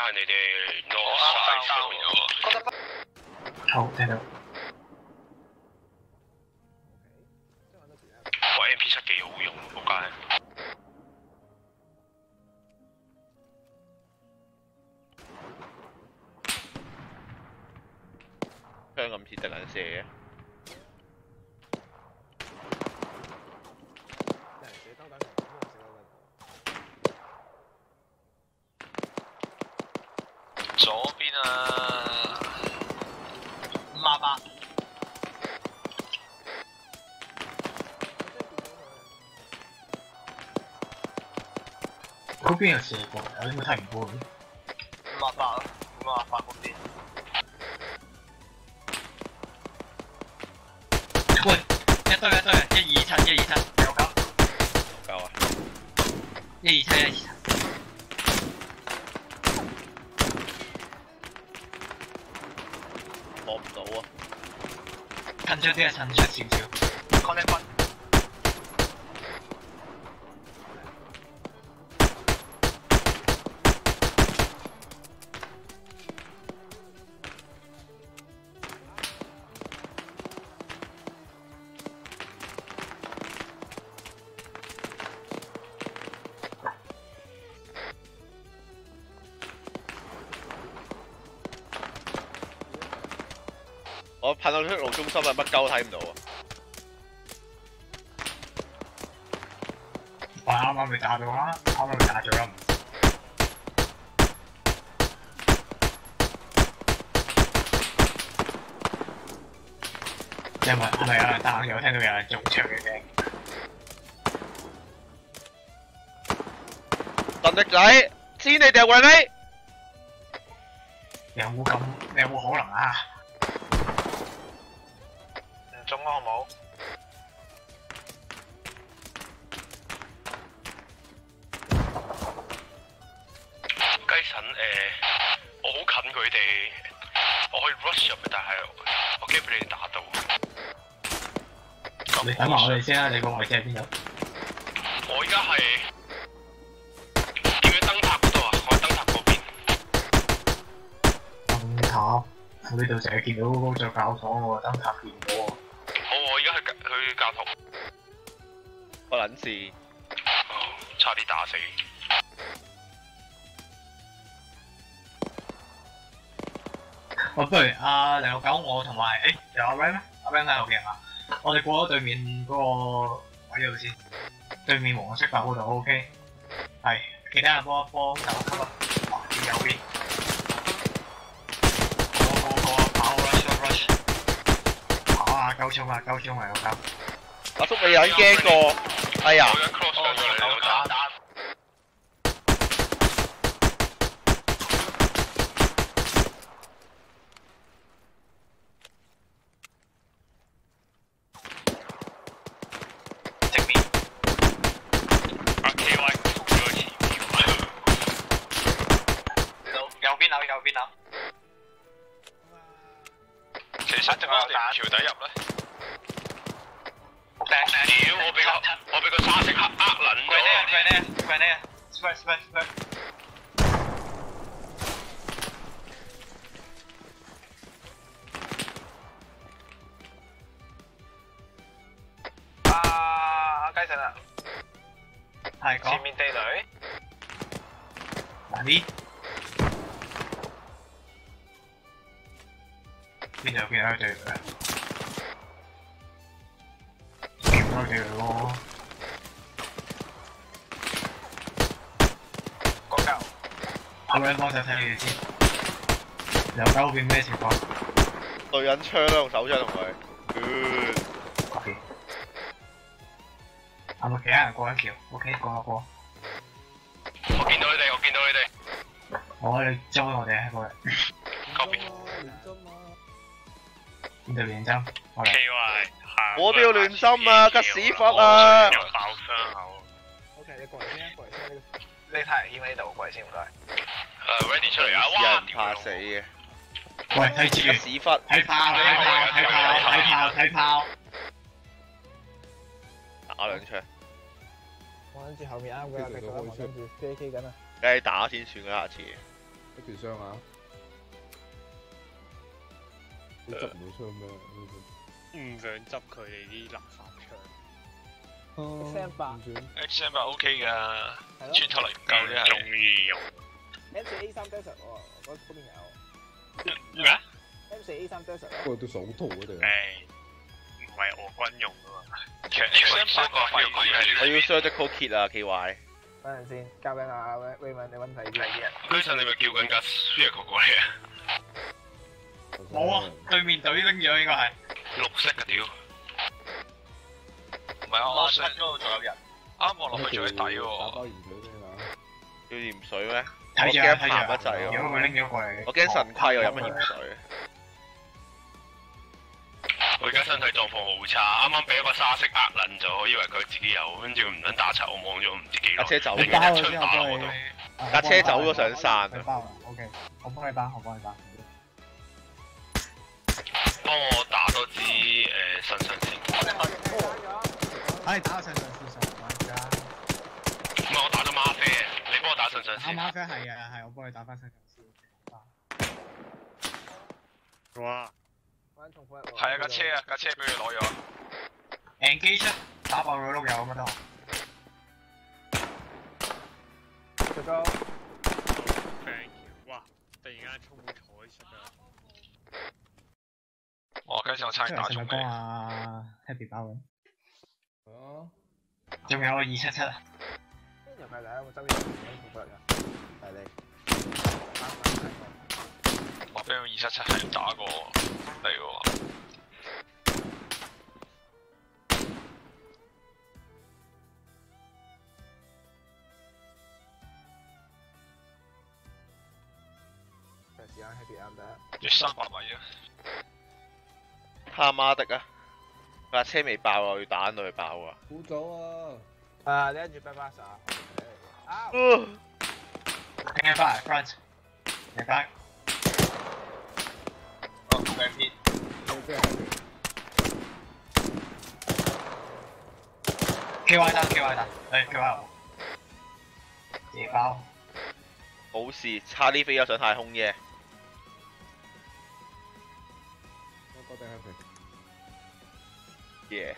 係你哋 north side 上面嗰個。 好，聽到。 喂 M P 七幾好用，仆街。 槍咁似敵人射嘅。 左邊啊， 五啊八。 嗰邊有射過，有啲冇睇唔過嘅。 五啊八啊，五啊八嗰邊。喂，一堆一堆，一二七，一二七，有夠。 夠啊！ 一二七，一二七。 攞唔到啊！ 近咗啲啊，近出少少。抗力分。 我噴到出路中心啊，乜鳩都睇唔到啊！ 我啱啱咪打到啦，啱啱咪打咗啦。因為係咪有人打？有聽到有人中槍嘅聲。 神力仔，知你哋位未？ 有冇咁？有冇可能啊？ 中啊，好冇？ 雞神誒，我好近佢哋，我可以 rush 入去，但係我驚俾你哋打到。 你等埋我哋先啦，你個位置喺邊度？ 我而家係見佢燈塔嗰度啊，我喺燈塔嗰邊。 燈塔，我呢度成日見到嗰座教堂喎，燈塔見唔到喎。 好，我而家去去教堂。 我撚事， 差啲打死。 我不如阿零六九我同埋誒有阿 Ray 咩？阿 Ray 喺後邊啊！我哋過咗對面嗰個位度先，對面黃色白嗰度 OK。係，其他人幫一幫手級啊！哇，見右邊。好好好啊，跑 rush rush。跑啊！夠衝啊！夠衝啊！夠。 阿叔你有驚過？哎呀！ 右邊樓，右邊樓。 其實仲有條橋底入咧。 屌！我俾個我俾個沙色呃呃撚咗。 Grenade Grenade Spread Spread Spread。啊！雞神啊！ 係講。 前面地雷。 嗱啲。邊度邊度對佢？見唔到對佢喎。 嗰嚿。 阿 Ray 幫手睇你哋先。右手嗰邊咩情況？ 對緊槍啦，用手槍同佢。 OK。係咪其他人過一橋 ？OK， 過一過。 我見到你哋，我見到你哋。 我哋追我哋喺過嚟。 嗰邊。 邊度連針？我嚟。 我都要亂心啊！吉屎忽啊！ 有爆傷口。 OK，你過嚟先啊，過嚟先呢個。 你睇影喺度，過嚟先唔該。 誒 ready 出嚟啊！ 有人怕死嘅。 喂，睇住。 吉屎忽。 睇炮！睇炮！睇炮！睇炮！睇炮！ 打兩槍。 我諗住後面啱嘅，繼續啦，我諗住 J K 緊啊。 梗係打先算啦，下次。 一段傷啊！你執唔到槍咩？ 唔想執佢哋啲垃圾槍。 X M 八 X M 八 OK 噶，穿透力唔夠啫係。中意用。 M 四 A 三 Desert 喎，嗰嗰邊有。 咩 ？M 四 A 三 Desert。 不過都手套嗰度。 誒， 唔係俄軍用噶嘛？ 其實 X M 八個廢鬼係。 我要 surgical kit 啊 ，K Y。 等陣先，交俾阿 Raymond 你揾睇啲嘢。 嗰陣你咪叫緊架 Vehicle 過嚟啊？ 冇啊，對面隊拎咗應該係。 綠色嘅屌。 唔係啊，我上嗰度仲有人。啱望落去仲喺底喎。 打包鹽水先啊！ 要鹽水咩？我睇住驚啊睇住啊鹹得滯如果佢拎咗過嚟， 我驚腎虧我飲乜鹽水。 我而家身體狀況好差，啱啱俾一個沙色壓撚咗，以為佢自己有，跟住唔撚打柒，我望咗唔知幾耐。 架車走咗，一槍打落我度。 架車走咗上山佢包啦 ，OK，我幫你包，我幫你包。 幫我打多支誒腎上腺。 可以打個腎上腺上，唔該啦。 唔係我打咗嗎啡，你幫我打腎上腺。 啱嗎啡係啊係，我幫你打翻腎上腺。 哇！ 係啊，架車啊，架車俾佢攞咗。 Engage 打爆佢碌柚咁得。 最高。 哇！突然間衝彩出啊！ 哦，跟住我差啲打中你。 幫阿 Happy 包嘅。 哦。 仲有個二七七啊。 又係第一個周邊唔好㗎，係你。 我俾個二七七係打過嚟喎。 時間 Happy 啱得。 要三百米啊！ 他媽的啊！架車未爆啊，我要打到佢爆啊！ 好早啊！ 啊，你跟住 back pass 啊！啊！ 聽翻嚟 front，明白。 哦，兩邊。 K Y 單 K Y 單，誒 K Y 我。自爆。 冇事，差啲飛咗上太空啫。 我覺得 Happy。 耶！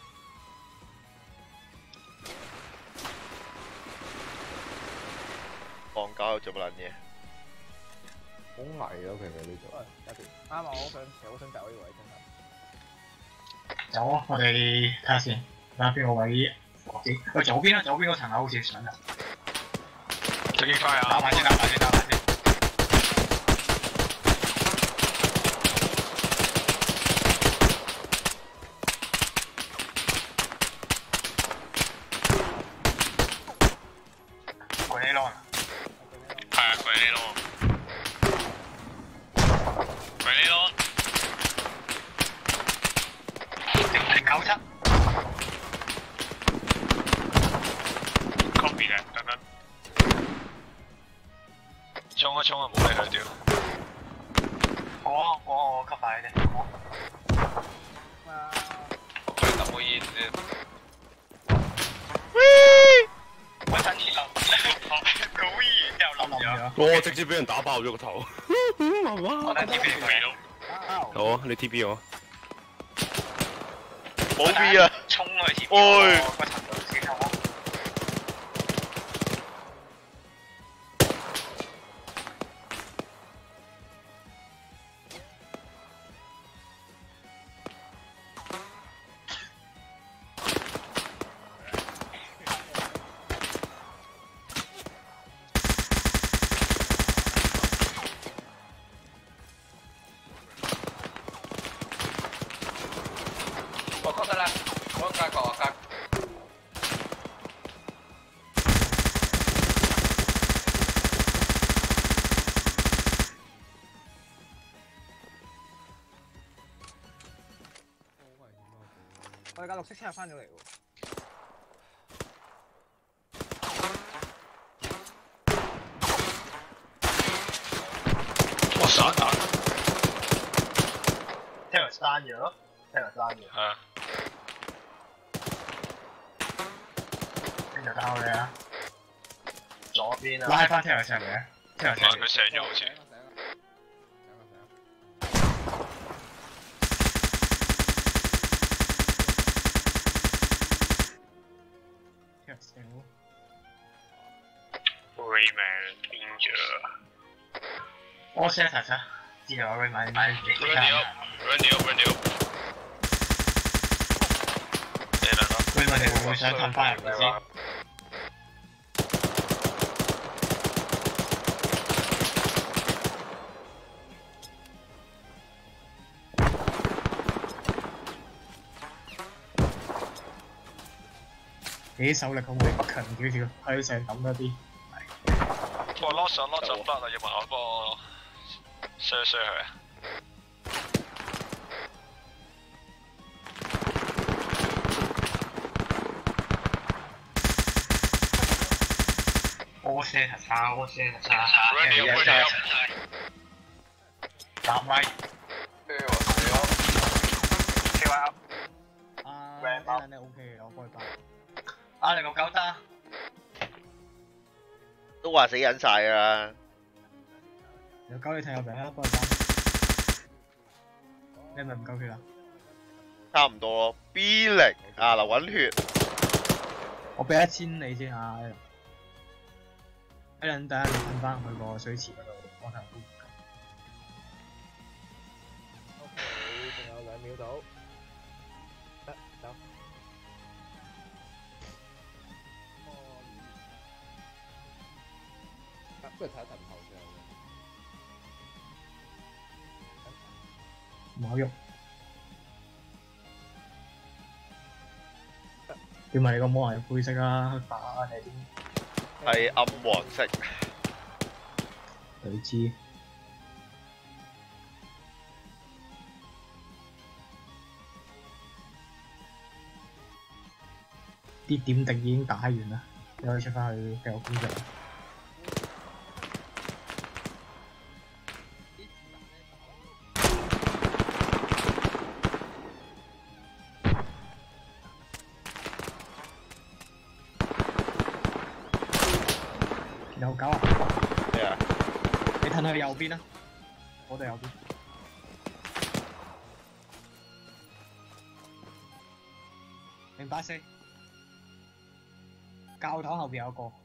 放假又做乜撚嘢？ 好危咯，其實呢度。 啱啊！我好想，其實好想走呢位真係。 走啊！我哋睇下先，睇下邊個位落機。喂，左邊啊，左邊嗰層樓好似上啊。 最快啊！ 打埋先，打埋先，打埋先。鬼呢咯？ 係啊，鬼呢咯。鬼呢咯。 零零九七。 copy 嘅，等等。 衝啊衝啊！冇理佢屌。 我啊我我吸快啲。 佢抌個煙先。 我真係冧，佢好易又冧咗。 我直接俾人打爆咗個頭。 我等 T P 佢咯。 好啊，你 T P 我。 冇 B 啊！ 衝去 T P 哎！ 個層度先好啊。 我覺得咧，我加個加。 我哋架綠色車又翻咗嚟喎。 我散啊 Taylor 單嘢咯 ，Taylor 單嘢。 係啊。 邊度打我哋啊？ 左邊啊。 拉翻 Taylor 上嚟啊！ 聽日唔係佢醒咗好似。 聽日醒喎。 Rayman Danger。 我 set 查查，之後 Rayman。 Randy up，Randy up，Randy up。 Rayman 你會唔會想褪翻入嚟先？你啲手力可唔可以強少少？喺成抌多啲。 我 lock 上 lock 就唔得啦，要問我幫我 share share 佢啊。 我 set 查，我 set 查。 Randy up，Randy up。 搭咪。 誒我死咗。K Y up。 啊 ，Alan 你 OK 嘅，我幫你包。啊，你個狗得。 都話死忍晒㗎啦。 有狗你睇有病啦，幫你包。你係咪唔夠血啊？ 差唔多咯 ，B 零啊，流緊血。 我俾一千你先啊 ，Alan， 等下你褪翻去個水池嗰度，我睇下都唔夠。 OK，仲有兩秒到。得，走。 不如睇一睇後上。 唔好喐。點解你個魔係灰色啊？黑白啊定係點？ 係暗黃色。 你知。啲點滴已經打完啦，你可以出翻去繼續工作。有狗啊！ 咩啊？ 你褪去右邊啦，我哋右邊。零八四，教堂後邊有個。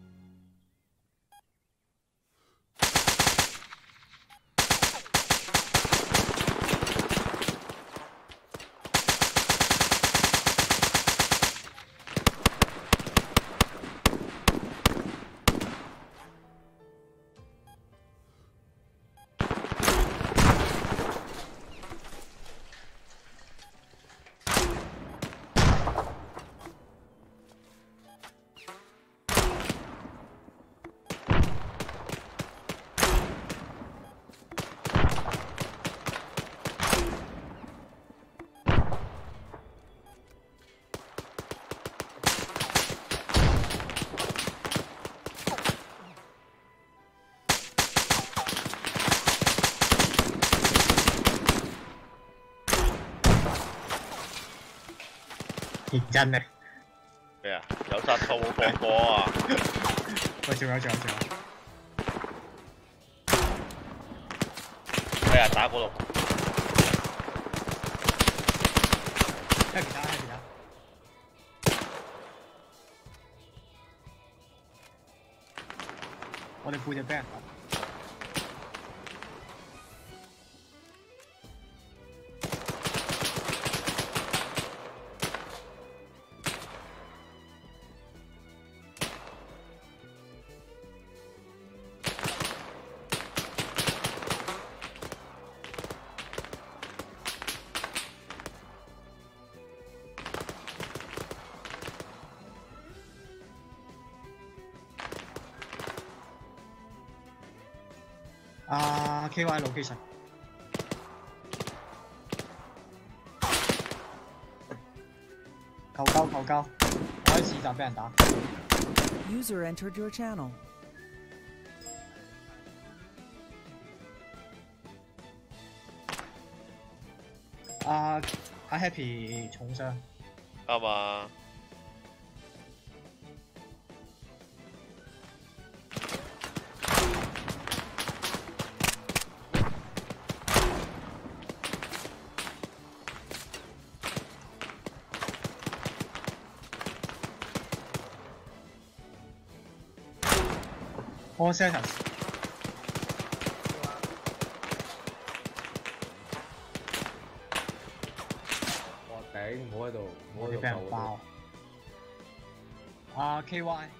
認真咧？ 咩啊？有殺錯冇放過啊！ 喂，仲有仲有仲有。 咩啊？打嗰度。 Happy 打 Happy 打。我哋背脊俾人打。啊 K Y location， 求救求救！我喺市集俾人打。 User entered your channel. 啊阿 Happy 重傷。 啱啊！ 我 set 我頂，唔好喺度，唔好我哋喺度俾人包。啊 K Y，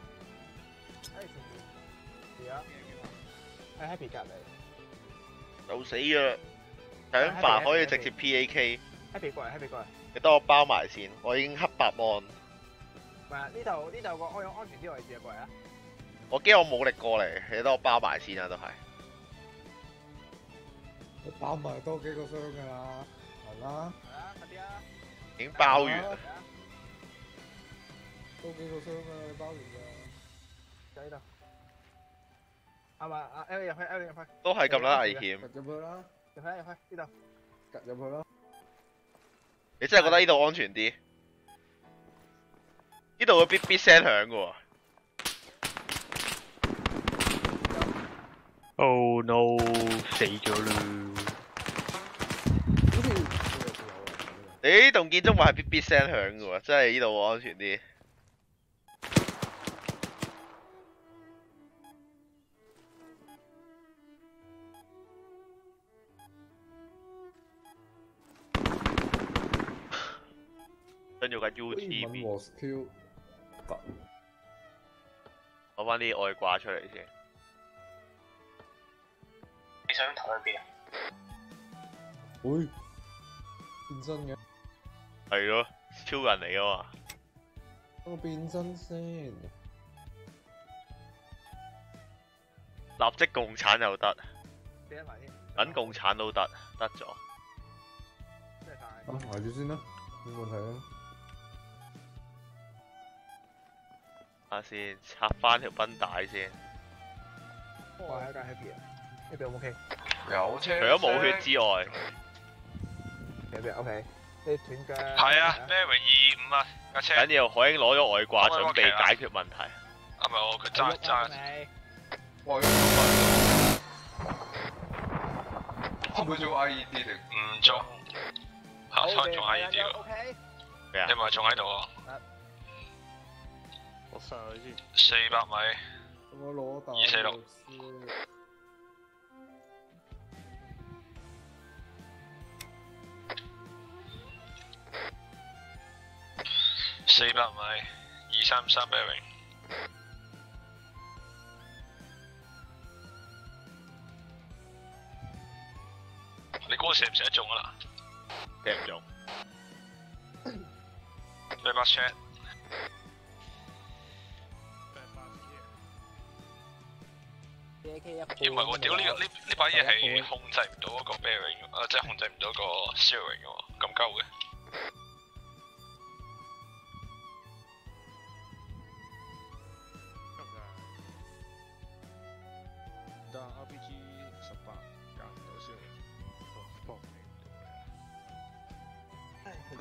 而家喺 Happy 隔離。 就死啦！想法可以直接 P A K。 Happy 過嚟 Happy 過嚟。 你等我包埋先，我已經黑白按。 唔係啊，呢度呢度個安有安全啲位置啊，過嚟啊！ 我驚我冇力過嚟，你等我包埋先啊，都係。 你包埋多幾個箱㗎啦，係啦。 係啊，快啲啊！ 已經包完。 多幾個箱啊，你包完㗎。 就呢度。啱啊！啊 L 入去 L 入去。 都係咁啦，危險。 入去啦。 入去入去呢度。 夾入去啦。 你真係覺得呢度安全啲？呢度會嗶嗶聲響嘅喎。 Oh no！ 死咗啦！ 你呢棟建築物係嗶嗶聲響嘅喎，真係呢度安全啲。跟住個 U G B， 攞翻啲外掛出嚟先。 你想投去邊啊？ 會變身嘅。 係咯，超人嚟噶嘛。 等我變身先。 立即共產又得， 俾埋添。 等共產都得，得咗。 啊，捱住先啦，冇問題啊。 下先，拆翻條繃帶先。 哇！一架 Happy 啊 ，Happy O 唔 OK？ 有車。 除咗冇血之外 ，Happy OK。你斷腳。 係啊 ，Mary 二五啊，架車。 緊要海英攞咗外掛，準備解決問題。 啊唔係我，佢揸揸。 哇！可唔可以做 I E D 定唔中？下場仲 I E D 喎。 咩啊？ 你咪仲喺度啊？ 我上去先。 四百米。 我攞大。 二四六。四百米，二三三 bearing。你嗰個射唔射得中啊啦？ 射唔中。 對巴 check。因為我屌呢個呢呢把嘢係控制唔到嗰個 bearing，啊即係控制唔到個 steering 嘅喎，咁鳩嘅。 但 R P G 十八揀唔到先，幫唔到你。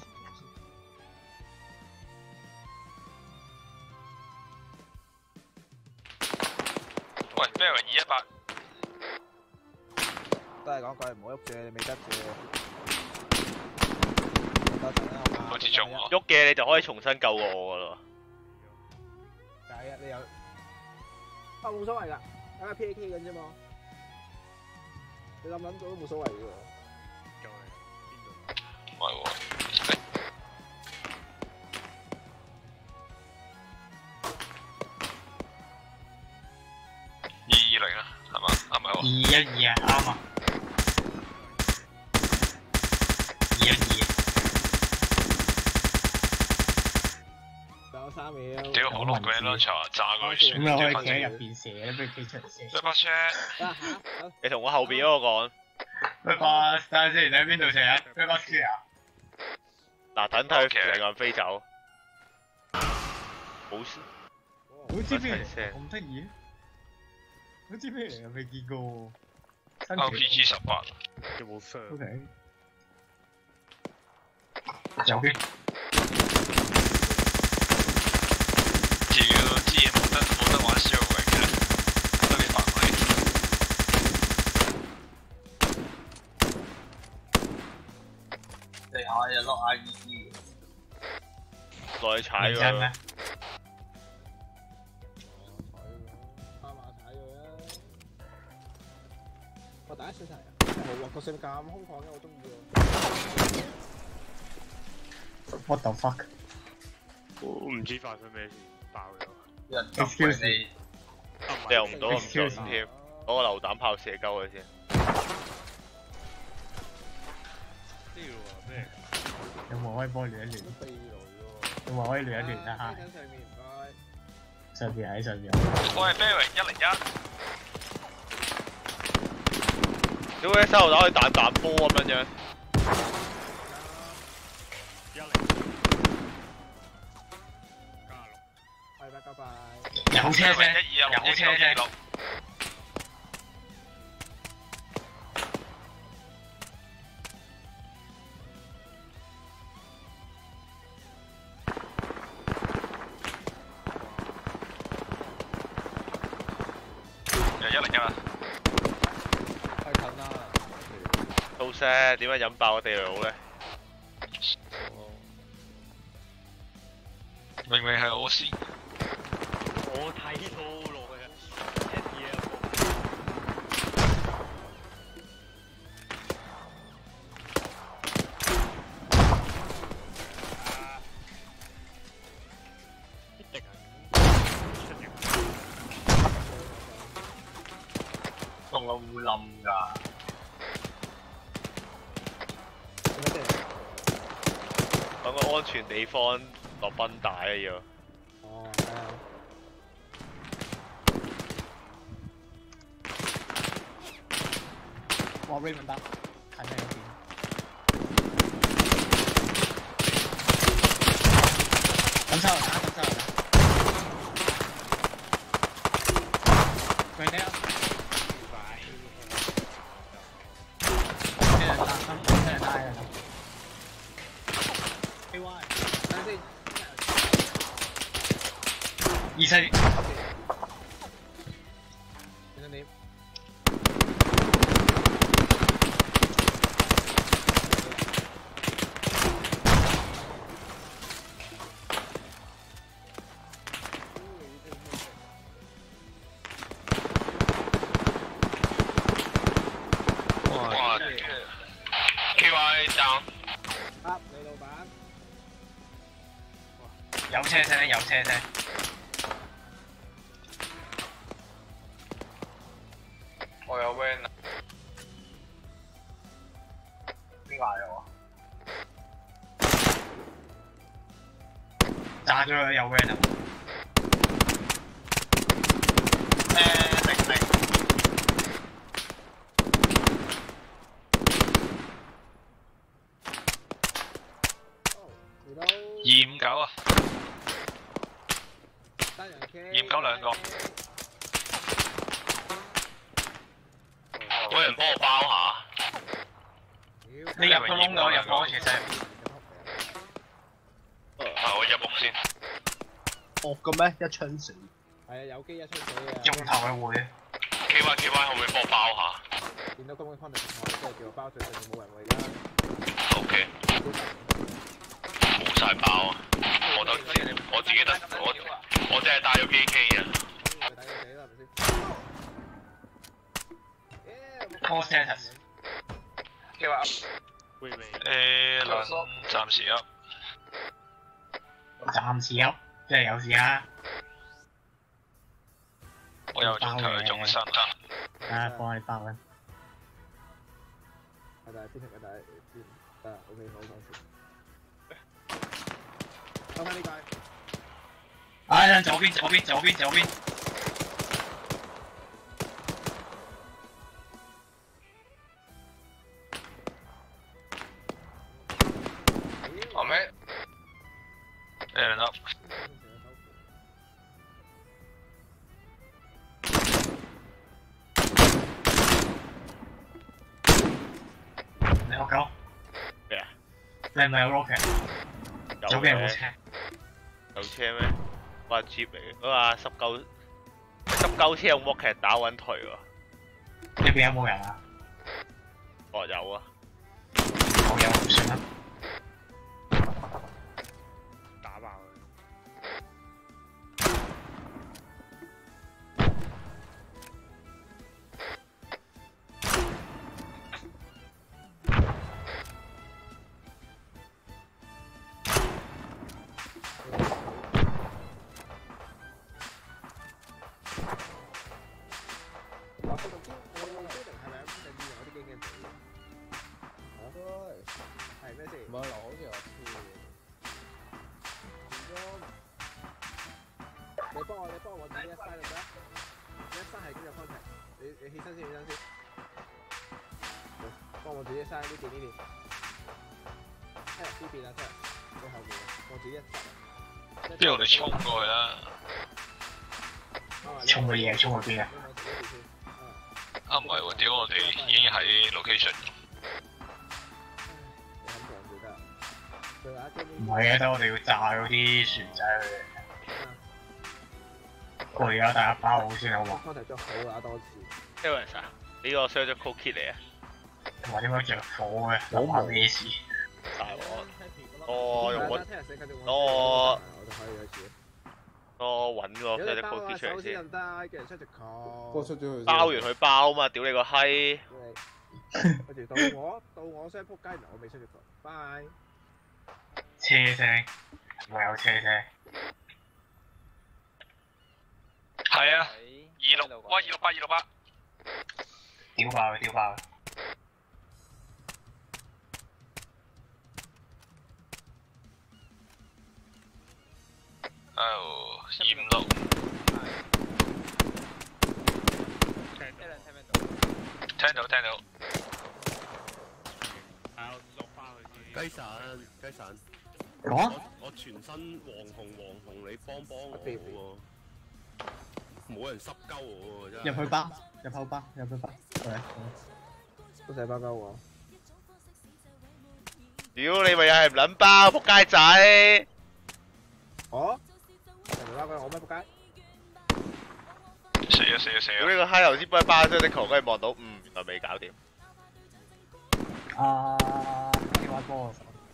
喂 ，bearing 二一八。 都係講句唔好喐住，你未得住。多陣啦，好嘛？ 好似中喎。 喐嘅你就可以重新救過我噶啦。 係啊，你有。啊冇所謂㗎，睇下 P A K 緊啫嘛。你諗諗到都冇所謂嘅喎。 救你邊度？ 唔係喎。二二零啊，係嘛？啱咪喎。 二一二啊，啱啊。二一二。 仲有三秒。 屌好落嘅 launcher 炸佢。 咁咪可以企喺入邊射，不如企出嚟射。 對巴 check。 你同我後邊嗰個講。 不過等下先，你喺邊度射啊？不過 clear 啊。 嗱，等睇佢成個人飛走。冇事。 好知咩嚟？咁得意？好知咩嚟？未見過。 R P G 十八。 有冇傷 ？O K。有嘅。 屌，支嘢冇得冇得玩燒榮嘅，得你八米。 地下有落 I E D 嘅。 落去踩佢。 趴馬踩佢啊！ 個性咁空曠嘅，我中意喎。 What the fuck？ 我唔知發生咩事，爆咗。 人 Excuse me。 掉唔到咁盡添，攞個榴彈炮射鳩佢先。 屌啊咩？ 有冇可以幫我亂一亂？有冇可以亂一亂啊？ 喺上面唔該。 上邊喺上邊。 我係 Barry 一零一。 屌你手榴彈可以彈彈波咁樣樣。 一零。 拜拜拜拜。 有車啫， 一二有車啫。 又一零一啊！ 太近啦。 到聲點解引爆個地雷佬咧？ 明明係我先。 我睇到落去啊！一嘢啊！一定係棟樓會冧㗎。 揾個安全地方落繃帶啊要。 哦，係啊。 哇 Raymond 得，近喺嗰邊。咁收嚟打，咁收嚟打。佢哋啊！快！俾人打，俾人打嘅。A Y，等陣先。二四。點點？ 有車聲，有車聲。 我有 van 啊。 邊個嗌我？炸咗佢有 van 啊！誒，零零。 二五九啊！二五九兩個。 有人幫我包下。 你入個窿我入個安全室。 啊！我入屋先。 惡嘅咩？一槍死。係啊，有機一槍死啊。 中頭嘅會。 K Y K Y 可唔可以幫我包下？ 見到公安 contact 我，即係叫我包最上面冇人喎而家。 O K。冇晒包啊！我都我自己得我我淨係帶咗 K K 啊。 Call status。 叫話。 誒，兩暫時啊。 暫時有，即係有事啊！ 我有中頭中心啊！ 啊，幫你包啊！ 係但係邊條嘅但係邊得 OK 好講先。收翻呢塊。 唉，左邊左邊左邊左邊。 後尾。 誒，嗱。 你學狗？ 咩啊？ 你係咪有 rocket？左邊有冇車？ 有車咩？話 Jeep 嚟嘅，佢話十九十九車用 rocket 打穩頹喎。 呢邊有冇人啊？ 哦，有啊。 我有唔算啦。 打爆佢。 係咩先？ 唔係好似話你幫我，你幫我揾自己一山得唔得？你一山係咁有 contact，你你起身先，起身先。幫我自己一山呢邊呢邊。聽日呢邊啊，聽日你後面，我自己一山。 邊度你衝過去啦？ 衝去嘢，衝去邊啊？ 啊唔係喎，屌我哋已經喺 location。 唔係啊，等我哋要炸嗰啲船仔去。我而家大家包好先好嘛？ contact 咗好打多次。 Terence 啊，呢個 search 咗 cookie 嚟啊！ 同埋點解着火嘅？冇下咩事？ 大鑊！我用揾， 我我揾個 search cookie 出嚟先。 播出咗佢。 包完佢包嘛，屌你個閪！ 跟住到我，到我聲撲街，原來我未出咗佢。拜。 車聲，會有車聲。 係啊，二六，哇二六八二六八。 屌爆佢，屌爆佢！ 哦，二五六。聽到聽到。 雞散雞散。 講。 我全身黃紅黃紅，你幫幫我喎。冇人濕鳩我喎，真係。 入去包，入口包，入去包。係。 都使包鳩喎。 屌你咪又係唔撚包，仆街仔！ 哦？唔包鳩我咩仆街？ 死啊死啊死啊！ 屌你個閪頭先幫佢包張的球，跟住望到，嗯，原來未搞掂。 啊，電話波。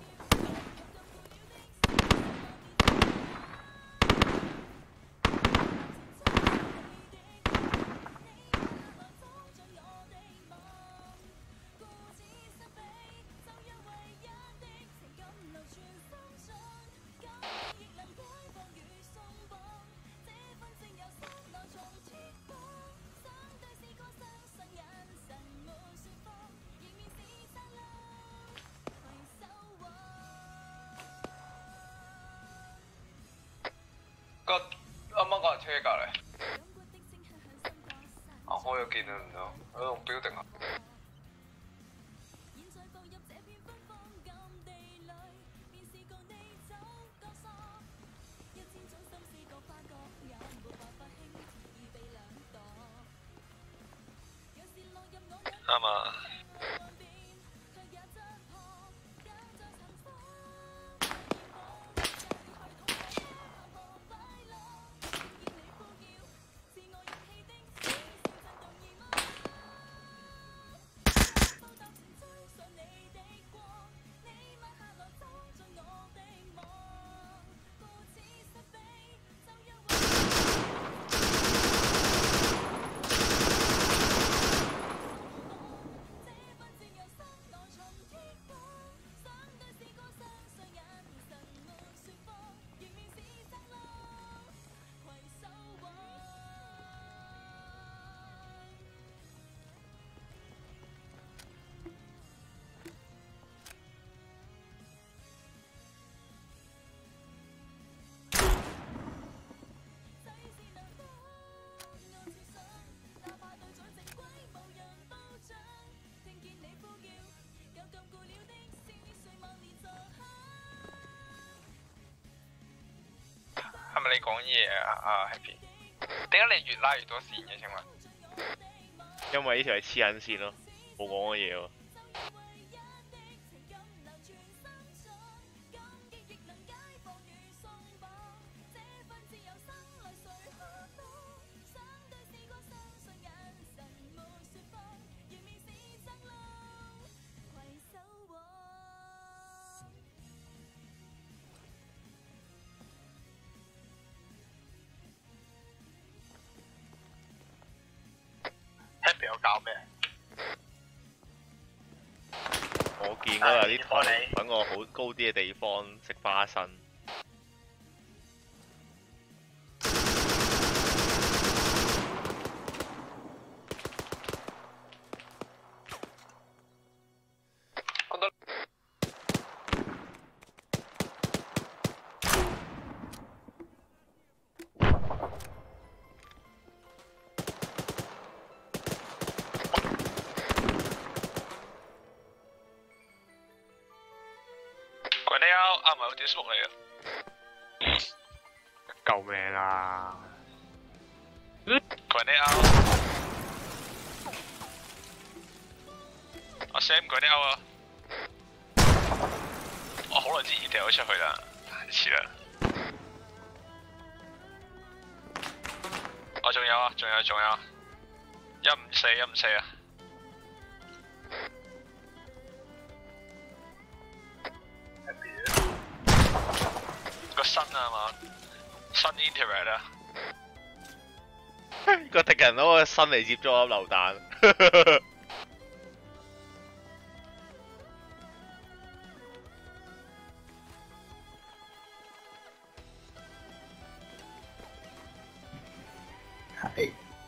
個啱啱嗰架車隔離，啊我又見到唔到，喺度標定啊！ 啱啊！ 係咪你講嘢啊？啊 Happy， 點解你越拉越多線嘅？請問？ 因為呢條係黐緊線咯，冇講嘅嘢喎。 Happy 有搞咩？ 我見嗰有啲台揾個好高啲嘅地方食花生。 你拗啊，唔係我屌 smoke 嚟嘅。 救命啊！ 佢你拗。阿 Sam 佢啲勾啊！我好耐之前掉咗出去啦，太遲啦。我仲有啊，仲有仲有，一五四一五四啊！個新啊嘛，新 interact 啊！ 個敵人攞個身嚟接咗粒榴彈。 係。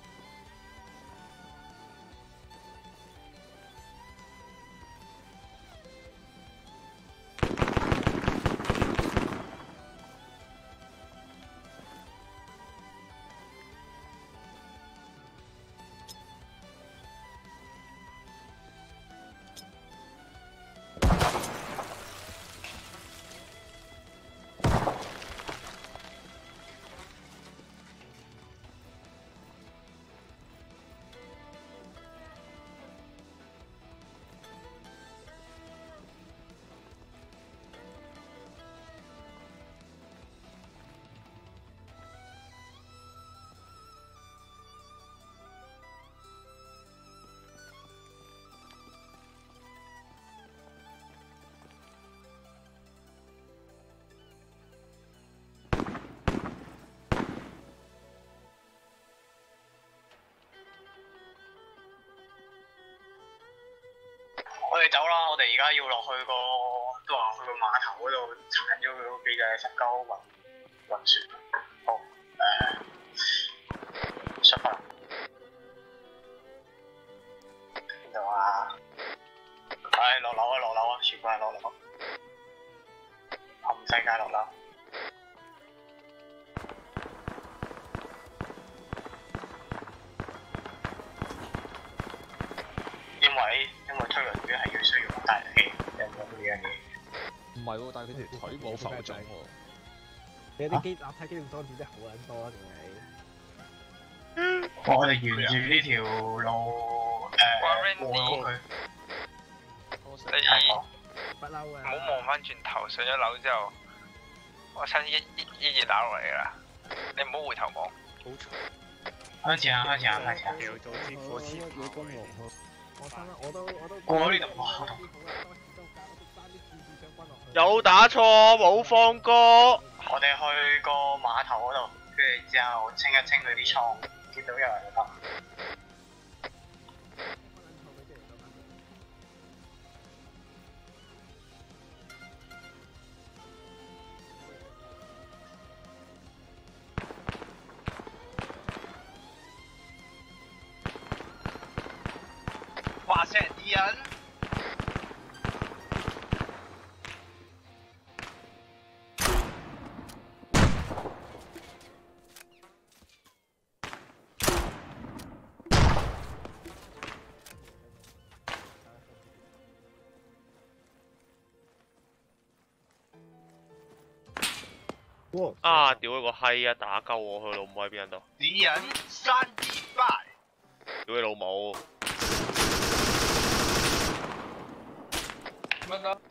我哋走啦，我哋而家要落去個都話去個碼頭嗰度鏟咗佢嗰幾隻十鳩運運船。好，誒、出發。邊度啊？唉，落樓啊，落樓啊，全部係落樓。冚世界落樓。因為因為推輪魚係要需要大力氣，有冇呢樣嘢？ 唔係喎，但係佢條腿冇浮腫喎。 你啲機立體機動裝置真係好撚多，定係？ 我哋沿住呢條路誒過咗去。 你不嬲啊！ 唔好望翻轉頭，上咗樓之後，我親一一一嘢打落嚟㗎啦！你唔好回頭望。好長。 向前啊！向前啊！向前啊！ 掉咗支火箭炮嚟。 我差啦，我都我都過咗呢度，哇！好痛。 有打錯，冇放歌。 我哋去個碼頭嗰度，跟住之後清一清佢啲倉，見到有人就得。話成啲人。 啊！屌佢個閪啊！打鳩我，佢老母喺邊度？ 敵人三擊敗。 屌你老母！ 乜啊？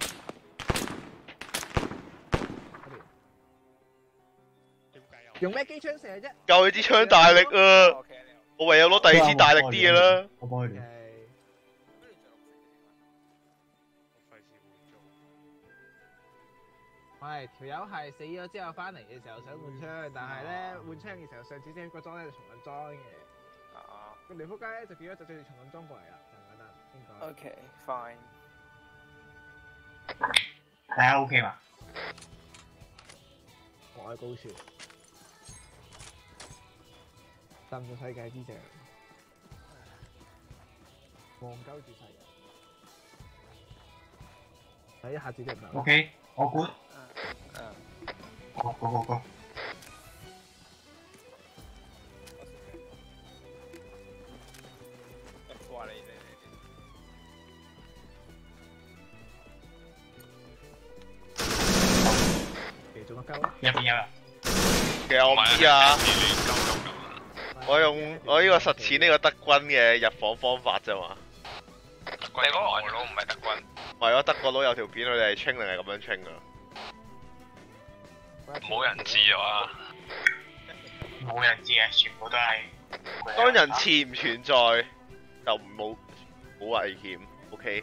用咩機槍射啫？ 夠佢支槍大力啊！我唯有攞第二支大力啲嘅啦。 我幫佢練。 喂，條友係死咗之後翻嚟嘅時候想換槍，但係咧換槍嘅時候上次先個裝咧就重新裝嘅。啊。個連仆街咧就變咗就對住重新裝過嚟啦，簡唔簡單？應該。 OK fine。 大家 OK 嘛？ 我喺高處，浸咗世界之正，望鳩住世人，睇一下子就唔得。 OK，我估。 嗯。 go go go go。 話你你你。 夠啊！ 入邊有人。 其實我唔知啊。我用我呢個實踐呢個德軍嘅入房方法啫嘛。 你嗰個外佬唔係德軍。 係咯，德國佬有條片，佢哋係 train 定係咁樣 train 噶。 冇人知啊！ 冇人知嘅，全部都係。 當人設唔存在，就冇冇危險。OK。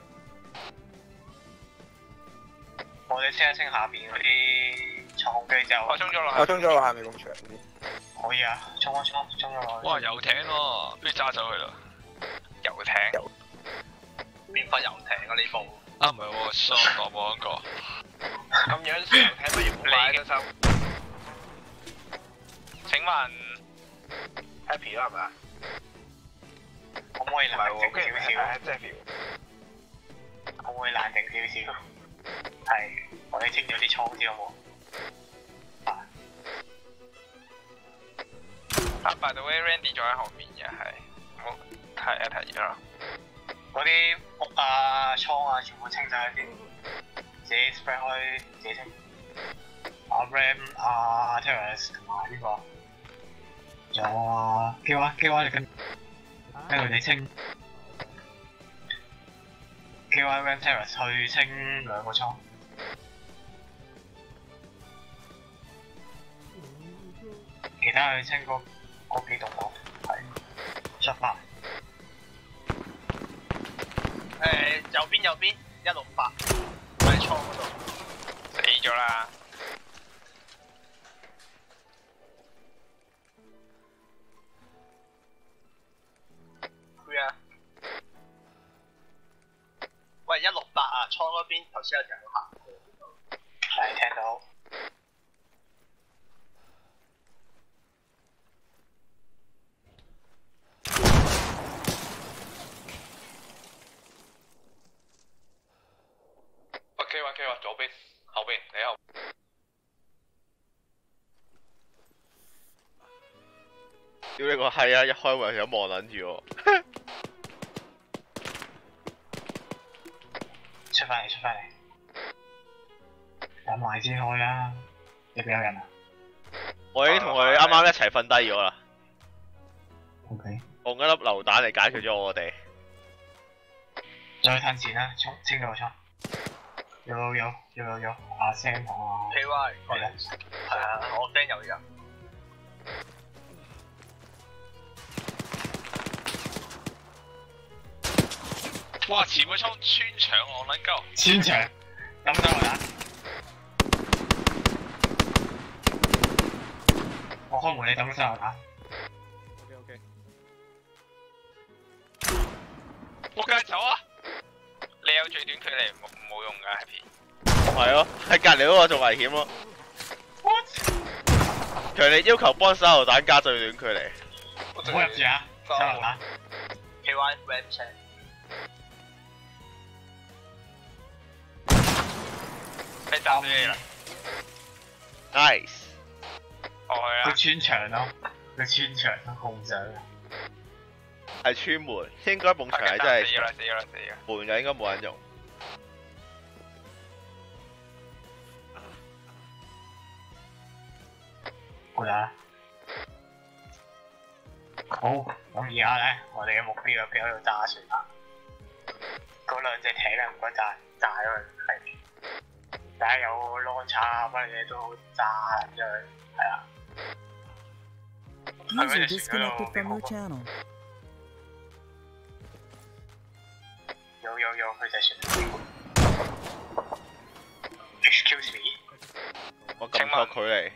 我哋清一清下邊嗰啲廠機就。我衝咗落去。 我衝咗落下面咁長啲。 可以啊，衝一衝，衝咗落去。 哇！遊艇喎，不如揸走佢啦。 遊艇。邊忽遊艇啊？呢部？ 啊唔係喎 ，sorry 我冇講過。 咁樣上艇不如唔買嘅收。請問 Happy 啦係咪？可唔可以冷靜少少？即係可唔可以冷靜少少？係，我哋清咗啲倉先好冇？啊 ，by the way，Randy 仲喺後面嘅係，我睇一睇啦。嗰啲屋啊、倉啊，全部清晒先，自己 spread 開，自己清。阿 Ram、阿 Terrace 同埋呢個，仲有啊 K Y K Y 你跟跟佢哋清 K Y Ram Terrace 去清兩個倉。其他去清嗰嗰幾棟樓，係出發。誒右邊右邊一六八喺倉嗰度，死咗啦！佢啊！喂，一六八啊，倉嗰邊頭先有條友行過，係聽到。 K 話 K 話左邊後邊你後。 屌你個閪啊！一開門就望撚住我。 出翻嚟出翻嚟，有埋先開啊！你邊有人啊？ 我已經同佢啱啱一齊瞓低咗啦。 OK。 用一粒榴彈嚟解決咗我哋。 再褪前啦，清清咗個倉。有有有有有阿 Sam 同我 K Y 係啦，係啊，我驚有人。 哇！前個倉穿牆我撚鳩。 穿牆，抌手榴彈。我開門你抌手榴彈。 OK OK。 我梗係走啊！你有最短距離冇冇用㗎 Happy？ 係咯，喺隔離嗰個仲危險咯。強烈要求幫手榴彈加最短距離。 唔好入住啊！手榴彈。 K Y Ram check。你打俾你啦。 Nice。 我去啊。 佢穿牆咯，佢穿牆咯，控上。 係穿門，應該埲牆係真係。 死咗啦！死咗啦！死咗。 門就應該冇人用。 好啦。好，咁而家咧，我哋嘅目標就變咗炸船啦。嗰兩隻艇咧，唔該炸炸咗佢，係。大家有 launch 啊，乜嘢都炸咗佢，係啊。 User disconnected from your channel. 有有有，佢隻船。Excuse me。 我撳錯距離。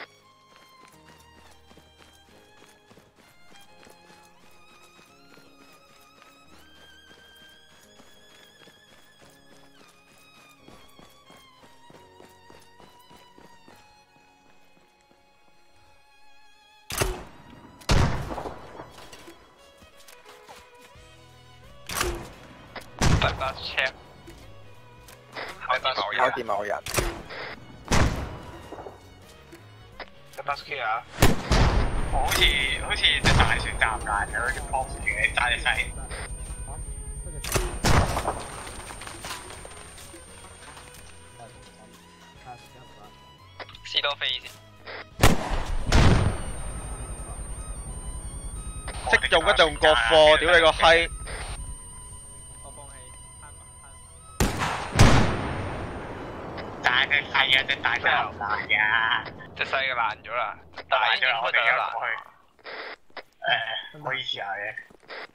check， 考掂某人。 一巴 ski 啊！ 好似好似隻大船炸唔大嘅，好似 pop 嘅炸隻細。 先多飛先。 識用一就用國貨，屌你個閪！ 但係隻細嘅隻大隻唔爛㗎，隻細嘅爛咗啦，大已經開第一爛。誒，可以試下嘅。